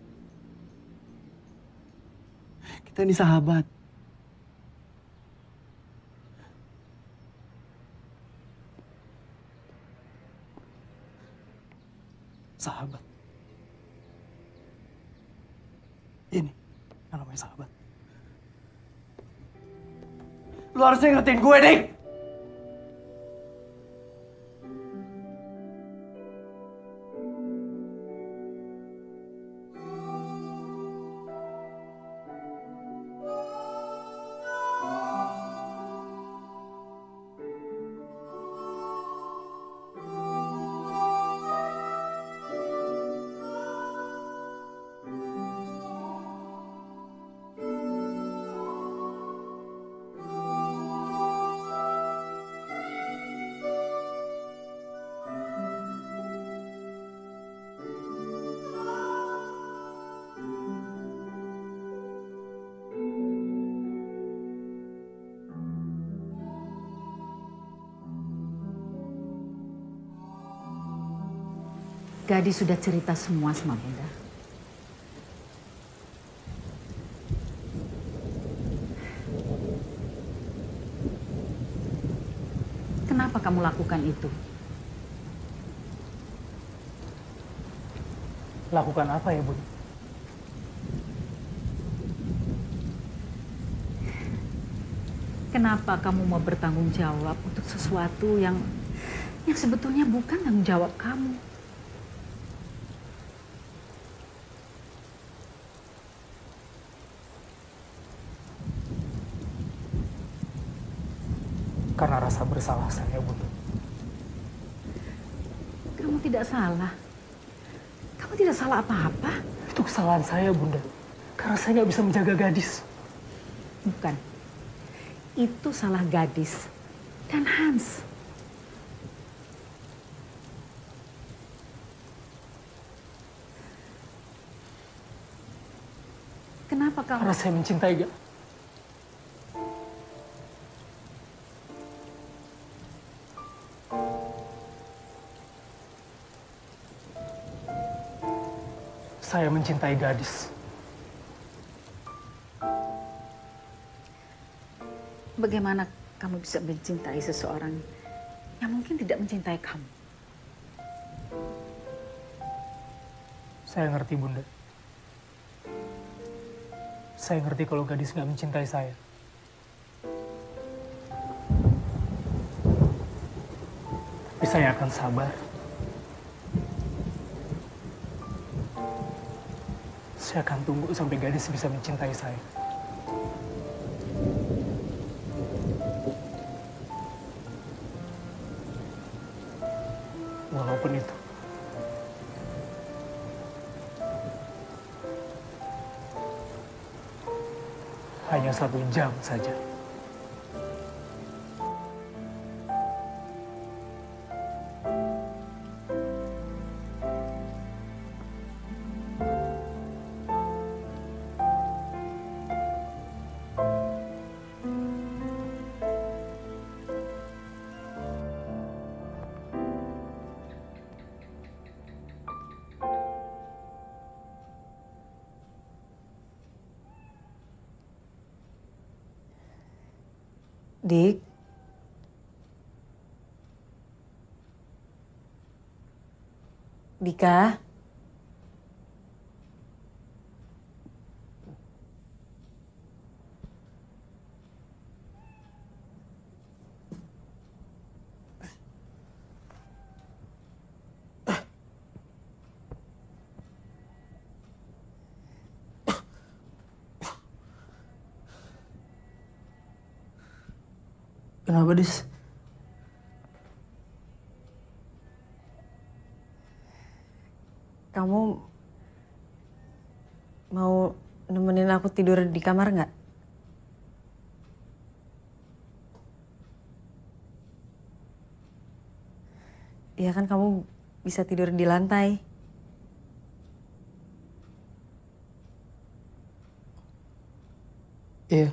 Kita ini sahabat. Sahabat. Ini yang namanya sahabat. Lo harusnya ngertiin gue, Dik. Gadis sudah cerita semua sama Bunda. Kenapa kamu lakukan itu? Lakukan apa ya, Bun? Kenapa kamu mau bertanggung jawab untuk sesuatu yang sebetulnya bukan tanggung jawab kamu? Karena rasa bersalah saya, Bun. Kamu tidak salah. Kamu tidak salah apa-apa. Itu kesalahan saya, Bunda. Karena saya nggak bisa menjaga gadis. Bukan. Itu salah gadis dan Hans. Kenapa kamu? Karena saya mencintai Gadis. Saya mencintai gadis. Bagaimana kamu bisa mencintai seseorang yang mungkin tidak mencintai kamu? Saya ngerti, Bunda. Saya ngerti kalau gadis nggak mencintai saya. Tapi saya akan sabar. Saya akan tunggu sampai gadis bisa mencintai saya. Walaupun itu Hanya 1 jam saja. Dik. Dika. Kenapa, Dis? Kamu mau nemenin aku tidur di kamar nggak? Iya kan kamu bisa tidur di lantai. Iya.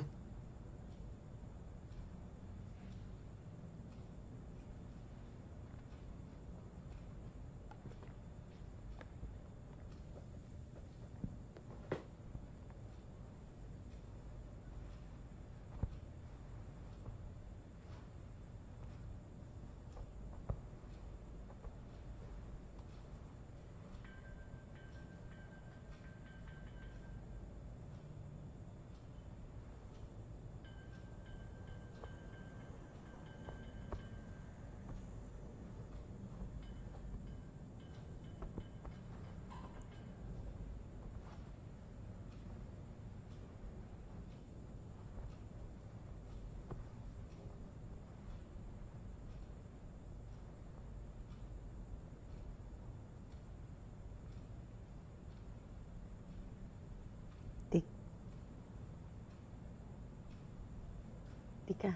Dika.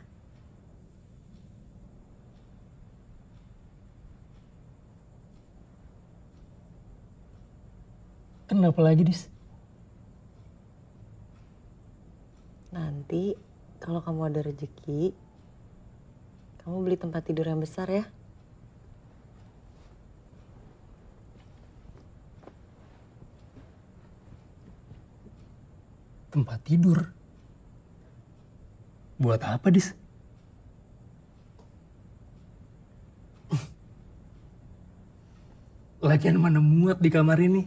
Kenapa lagi, Dis? Nanti kalau kamu ada rezeki, kamu beli tempat tidur yang besar ya. Tempat tidur? Buat apa, Dis? Lagian mana muat di kamar ini?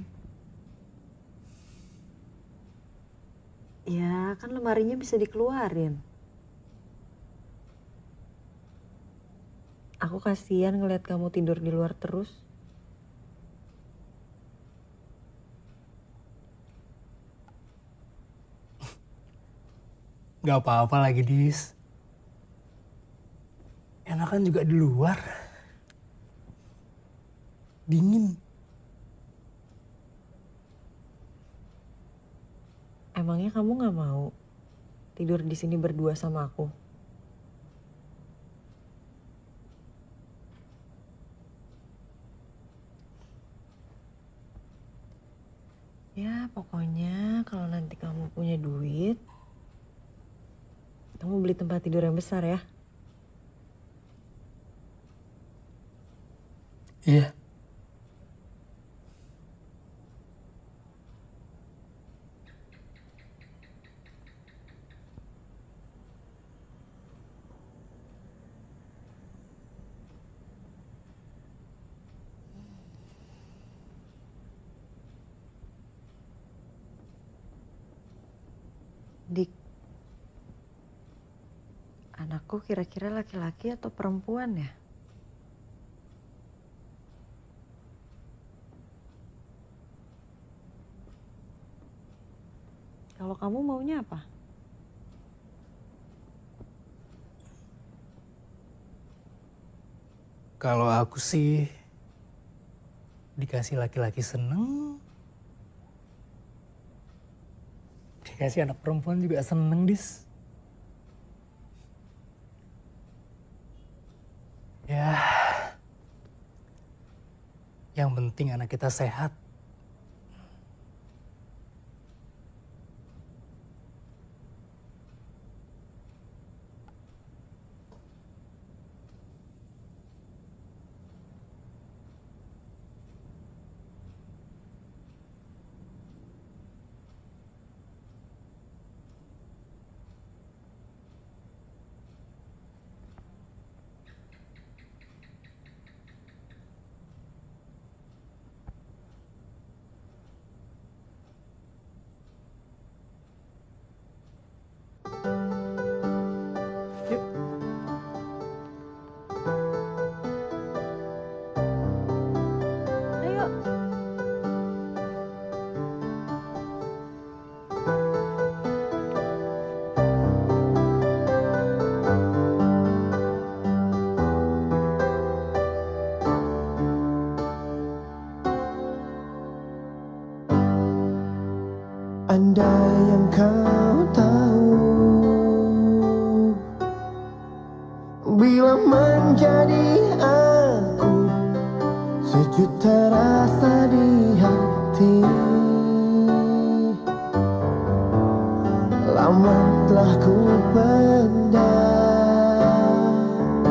Ya kan lemarinya bisa dikeluarin. Aku kasihan ngeliat kamu tidur di luar terus. Gak apa-apa lagi, Dis. Enakan juga di luar. Dingin. Emangnya kamu gak mau tidur di sini berdua sama aku? Ya pokoknya kalau nanti kamu punya duit, kamu beli tempat tidur yang besar ya. Iya. Dik, anakku kira-kira laki-laki atau perempuan ya? Kalau kamu maunya apa? Kalau aku sih dikasih laki-laki seneng, Dikasih anak perempuan juga seneng, Dis. Ya, yang penting anak kita sehat. Andai yang kau tahu, bila menjadi aku, sejuta rasa di hati. Lama telah ku pendam,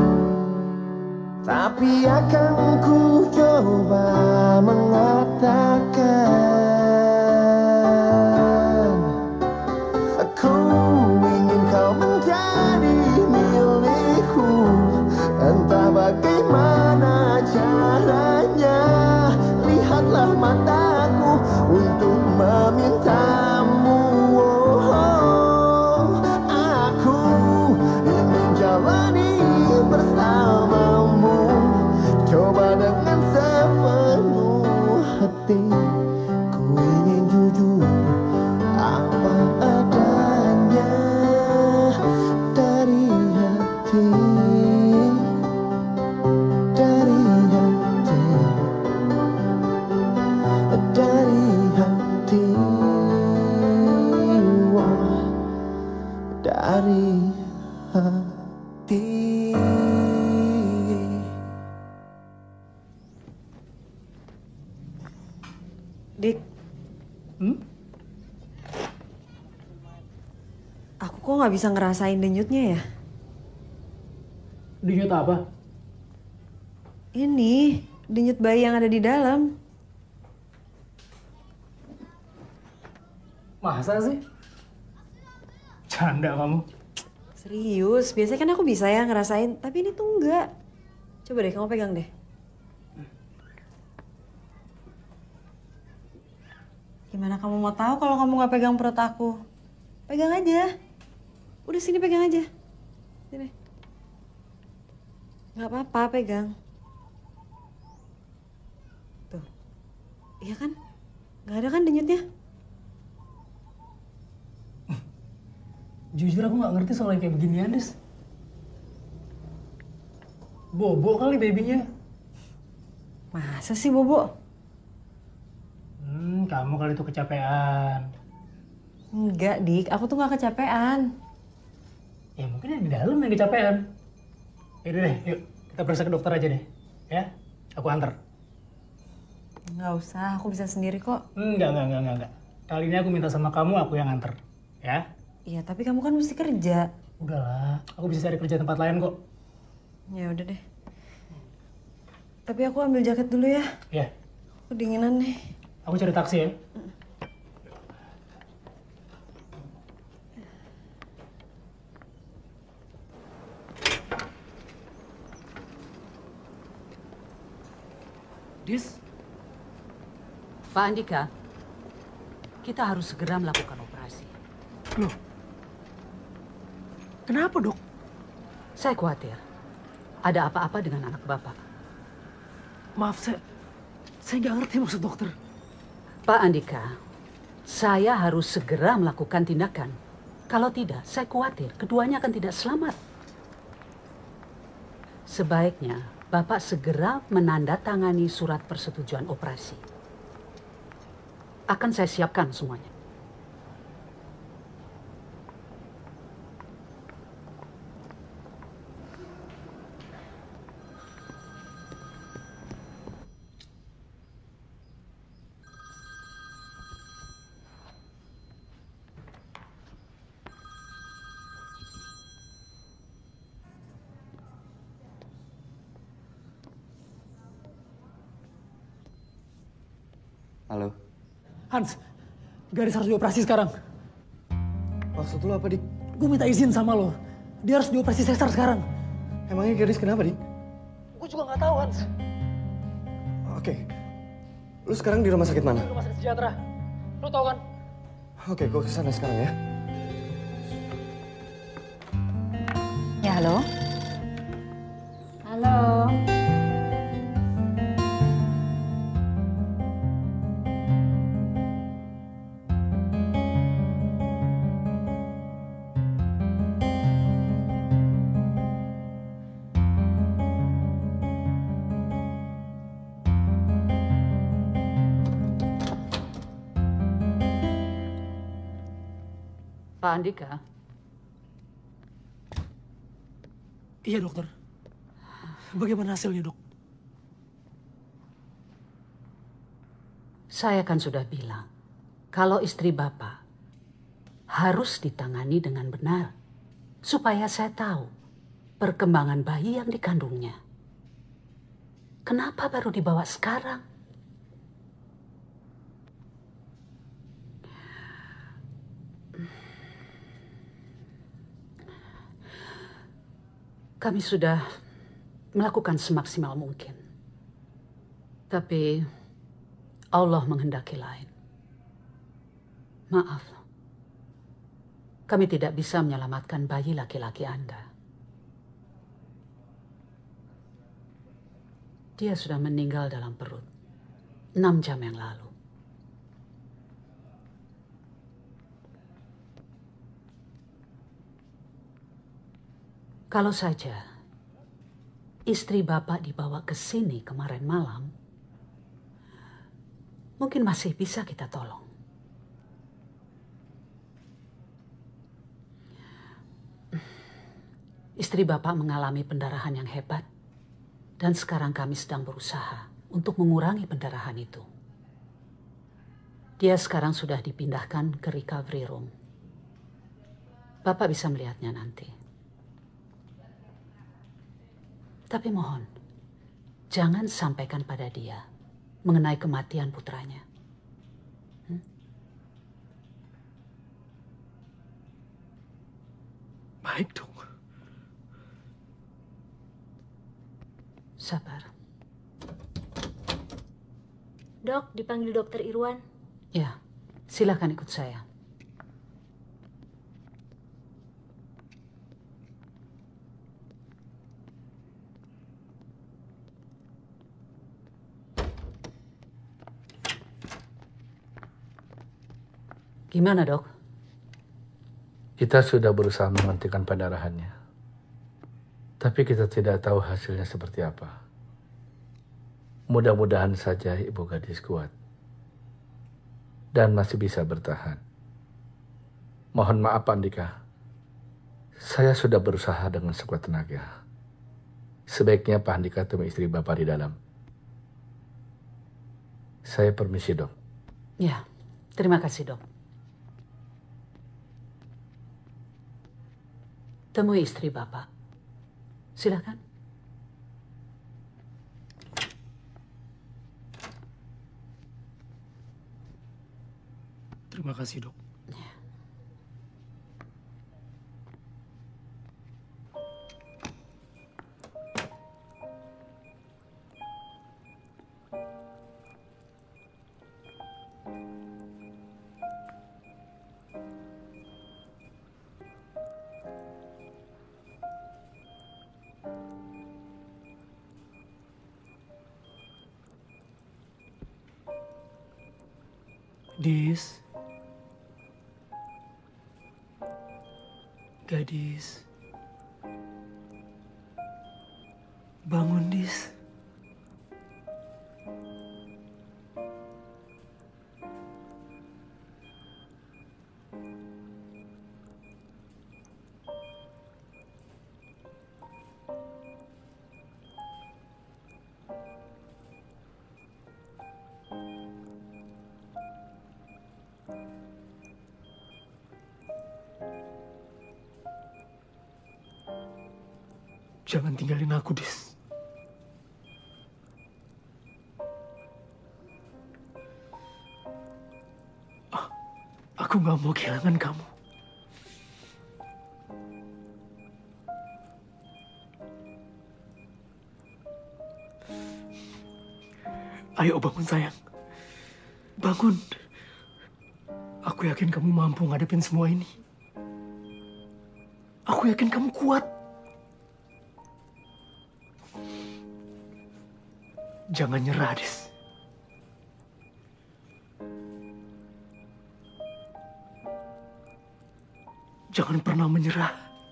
tapi akan ku coba mengatakan. Entah bagaimana caranya, lihatlah mataku untuk memintamu. Oh, aku ingin jalani bersamamu, coba dengan sepenuh hati. Ku ingin jujur apa adanya dari hati. Dari hati. Dik. Aku kok nggak bisa ngerasain denyutnya ya? Denyut apa? Ini, denyut bayi yang ada di dalam. Masa sih? Canda kamu. Serius, biasanya kan aku bisa ya ngerasain, tapi ini tuh enggak. Coba deh, kamu pegang deh. Gimana kamu mau tahu kalau kamu nggak pegang perut aku? Pegang aja. Udah sini pegang aja. Sini. Nggak apa-apa, pegang. Tuh. Iya kan? Nggak ada kan denyutnya? Jujur aku nggak ngerti soal yang kayak beginian, Dis. Bobo kali babynya. Masa sih bobo? Kamu kali itu kecapean. Enggak, Dik. Aku tuh nggak kecapean. Ya mungkin yang di dalam yang kecapean. Yaudah deh, yuk kita periksa ke dokter aja deh. Ya, aku antar. Nggak usah, aku bisa sendiri kok. Enggak. Kali ini aku minta sama kamu, aku yang antar. Ya? Iya, tapi kamu kan mesti kerja. Udahlah, aku bisa cari kerja tempat lain kok. Ya udah deh. Tapi aku ambil jaket dulu ya. Iya. Aku dinginan nih. Aku cari taksi ya. Dis? Pak Andika, kita harus segera melakukan operasi. Loh? Kenapa, Dok? Saya khawatir ada apa-apa dengan anak Bapak. Maaf, saya nggak ngerti maksud dokter. Pak Andika, saya harus segera melakukan tindakan. Kalau tidak, saya khawatir keduanya akan tidak selamat. Sebaiknya Bapak segera menandatangani surat persetujuan operasi. Akan saya siapkan semuanya. Halo. Hans, Gadis harus dioperasi sekarang. Maksud lu apa, Dik? Gue minta izin sama lo. Dia harus dioperasi sesar sekarang. Emangnya Gadis kenapa, Dik? Gue juga nggak tahu, Hans. Oke. Lu sekarang di rumah sakit mana? Di rumah sakit Sejahtera. Lo tau kan? Oke, gue kesana sekarang ya. Ya, halo? Halo? Pak Andika? Iya, dokter. Bagaimana hasilnya, dok? Saya kan sudah bilang, kalau istri Bapak harus ditangani dengan benar, supaya saya tahu perkembangan bayi yang dikandungnya. Kenapa baru dibawa sekarang? Kami sudah melakukan semaksimal mungkin. Tapi Allah menghendaki lain. Maaf, kami tidak bisa menyelamatkan bayi laki-laki Anda. Dia sudah meninggal dalam perut 6 jam yang lalu. Kalau saja istri Bapak dibawa ke sini kemarin malam, mungkin masih bisa kita tolong. Istri Bapak mengalami pendarahan yang hebat, dan sekarang kami sedang berusaha untuk mengurangi pendarahan itu. Dia sekarang sudah dipindahkan ke recovery room. Bapak bisa melihatnya nanti. Tapi mohon, jangan sampaikan pada dia mengenai kematian putranya. Baik, dok. Sabar. Dok, dipanggil Dokter Irwan. Ya, silakan ikut saya. Gimana, Dok? Kita sudah berusaha menghentikan pendarahannya. Tapi kita tidak tahu hasilnya seperti apa. Mudah-mudahan saja ibu gadis kuat. Dan masih bisa bertahan. Mohon maaf, Pak Andika. Saya sudah berusaha dengan sekuat tenaga. Sebaiknya Pak Andika temui istri Bapak di dalam. Saya permisi, Dok. Ya, terima kasih, Dok. Temui istri Bapak. Silakan. Terima kasih, dok. Dis. Gadis. Bangun, Dis. Jangan tinggalin aku, Dis. Aku gak mau kehilangan kamu. Ayo bangun sayang. Bangun. Aku yakin kamu mampu ngadepin semua ini. Aku yakin kamu kuat. Jangan nyerah, Dis. Jangan pernah menyerah.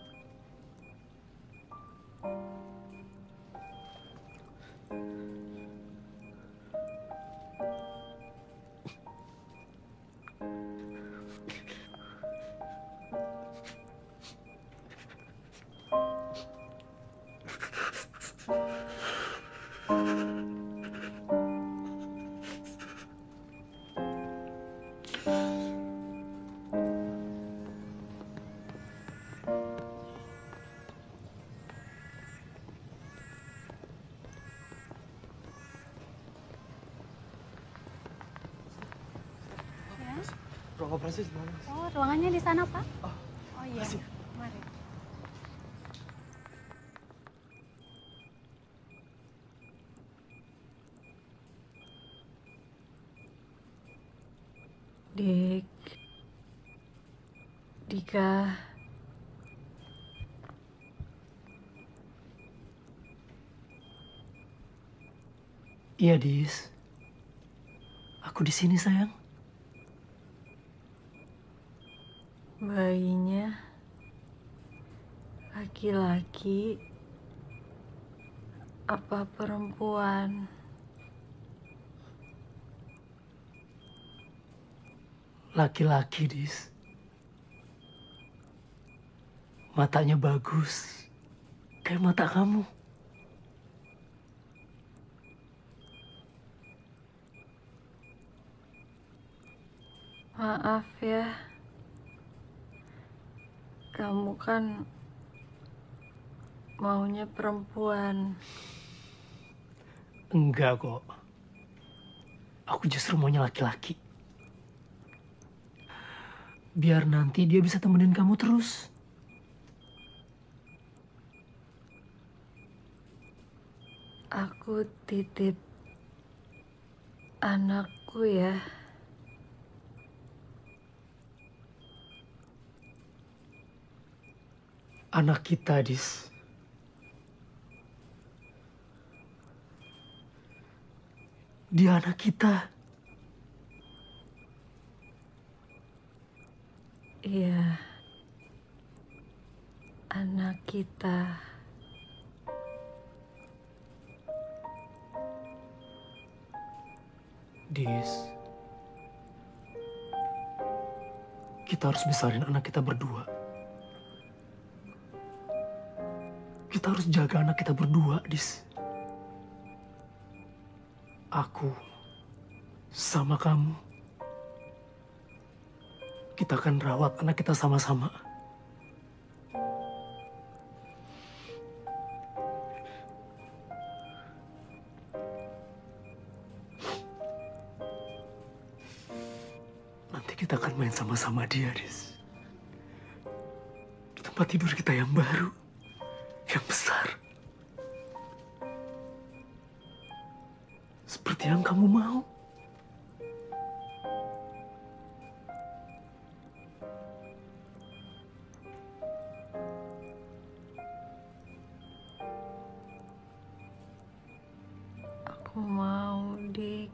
Ruang operasi di mana? Oh, ruangannya di sana, Pak. Oh iya. Makasih. Mari. Dik. Dika. Iya, Dis. Aku di sini, sayang. Bayinya laki-laki apa perempuan? Laki-laki, Dis. Matanya bagus. Kayak mata kamu. Maaf ya. Kamu kan maunya perempuan. Enggak kok. Aku justru maunya laki-laki. Biar nanti dia bisa temenin kamu terus. Aku titip anakku ya. Anak kita, Dis. Dia anak kita. Iya. Anak kita. Dis. Kita harus besarin anak kita berdua. Kita harus jaga anak kita berdua, Dis. Aku sama kamu. Kita akan rawat anak kita sama-sama. Nanti kita akan main sama-sama dia, Dis. Di tempat tidur kita yang baru. Yang besar. Seperti yang kamu mau. Aku mau, Dik.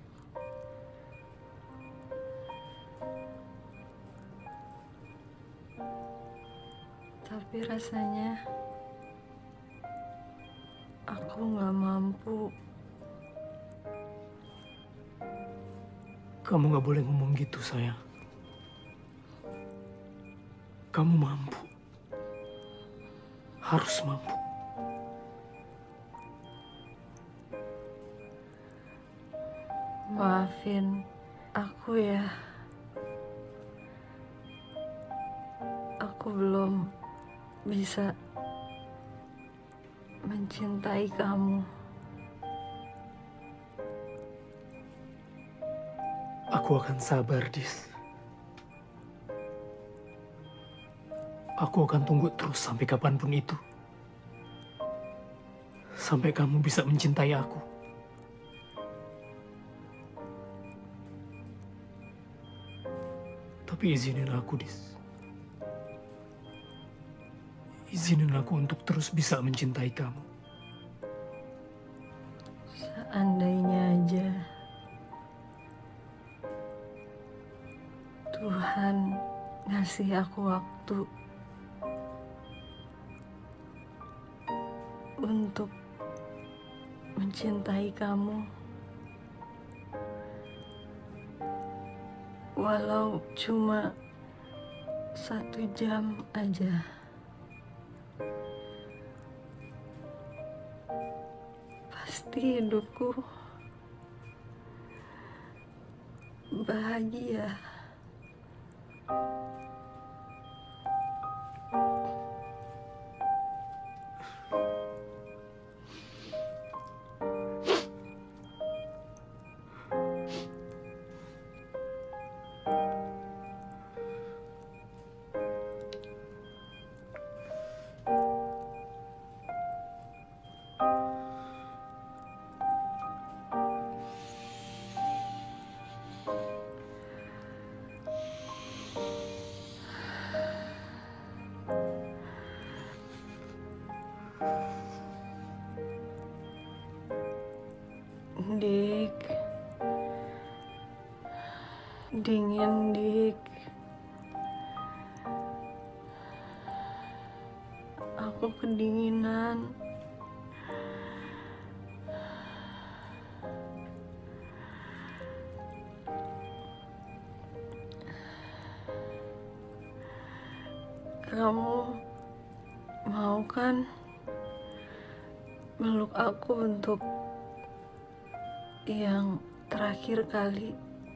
Tapi rasanya aku nggak mampu. Kamu nggak boleh ngomong gitu, sayang. Kamu mampu. Harus mampu. Maafin aku ya. Aku belum bisa mencintai kamu. Aku akan sabar, Dis. Aku akan tunggu terus sampai kapanpun itu. Sampai kamu bisa mencintai aku. Tapi izinin aku, Dis. Izinin aku untuk terus bisa mencintai kamu. Seandainya aja Tuhan ngasih aku waktu untuk mencintai kamu, walau cuma 1 jam aja. Pasti hidupku bahagia. Dik, dingin Dik. Aku kedinginan. Kamu mau kan meluk aku untuk yang terakhir kali?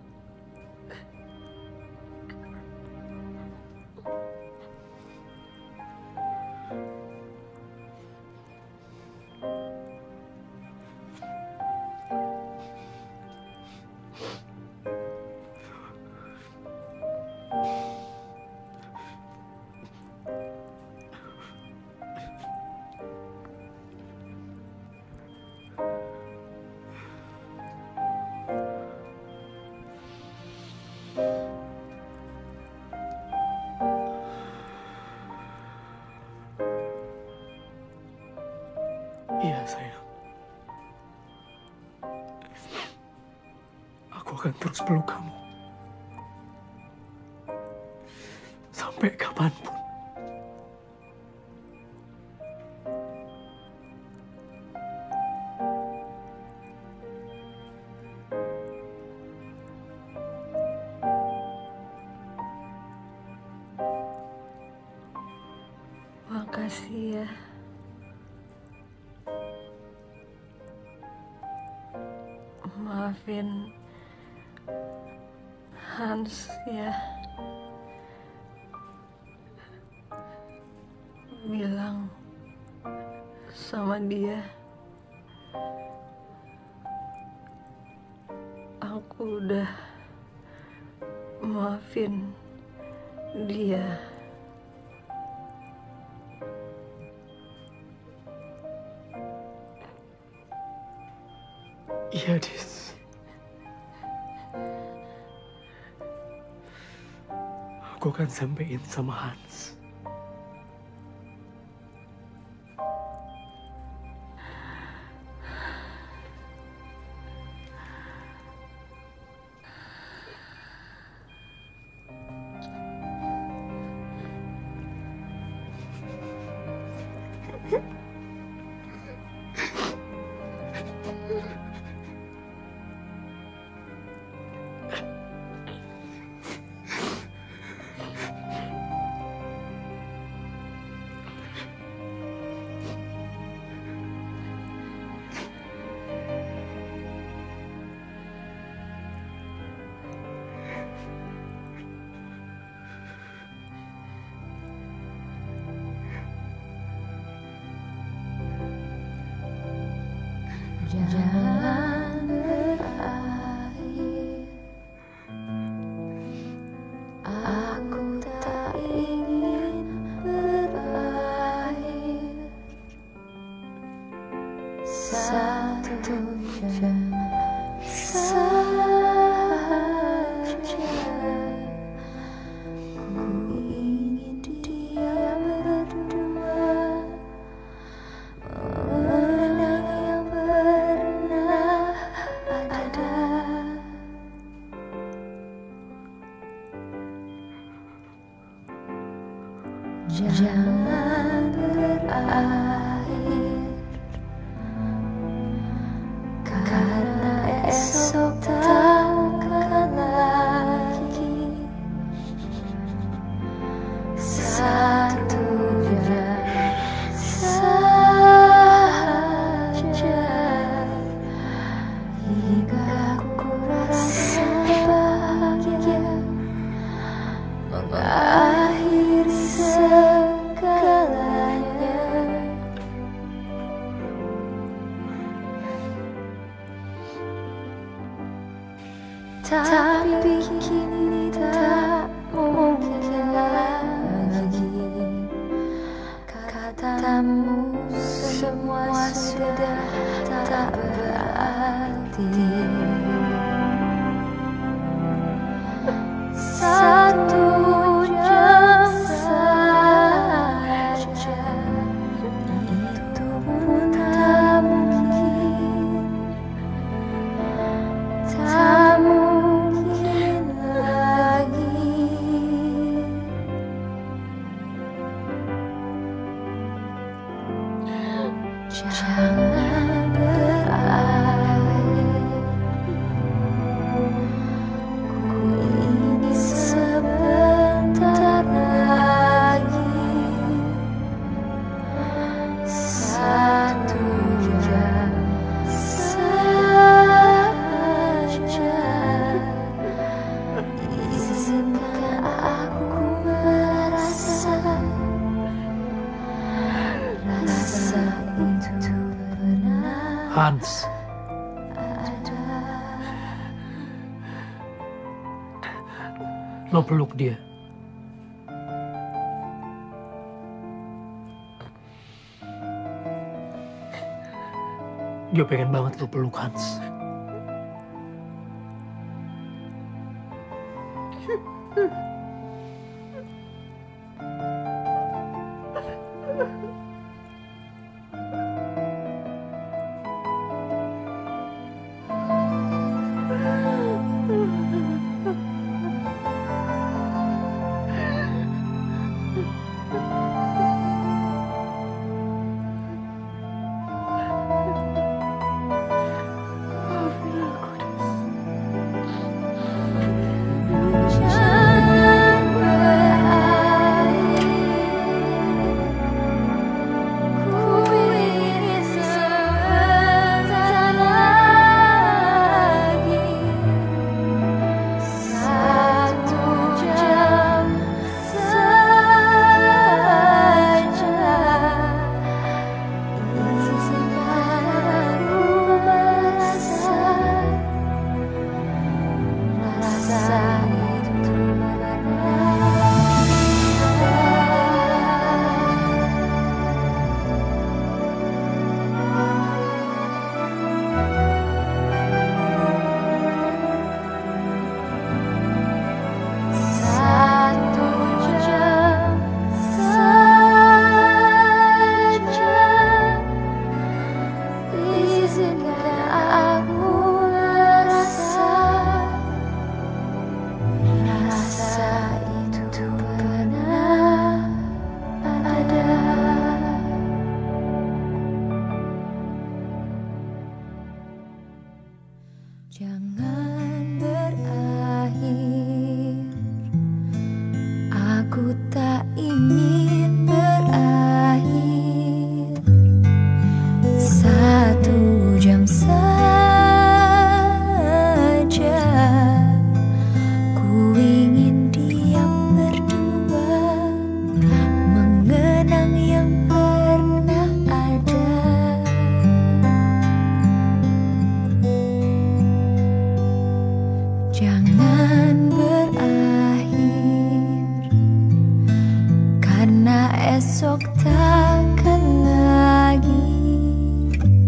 Iya, sayang. Aku akan terus peluk kamu. Sampai kapanpun. Makasih ya. Maafin Hans ya. Bilang sama dia aku udah maafin dia. Iya, Dis. Aku akan sampein sama Hans. jangan berakhir, karena esok takkan lagi satu jam saja hingga ku rasa bahagia mengakhiri segalanya. Tapi kini tak mungkin lagi, katamu semua sudah tak berarti. Satu jam saja itu pun tak mungkin, tak mungkin lagi. Jangan berakhir, ku ingin sebentar lagi, satu jam saja. Izinkan aku merasa rasa itu pernah Hans, lo peluk dia. Gue pengen banget lo peluk Hans. Jangan berakhir, ku ingin sebentar lagi, satu jam saja. Izinkan aku merasa rasa itu satu jam saja. Izinkan aku merasa rasa itu pernah ada. Jangan berakhir, aku tak ingin berakhir, satu jam saja. Ku ingin diam berdua, mengenang yang pernah ada. Jangan berakhir, karena esok tak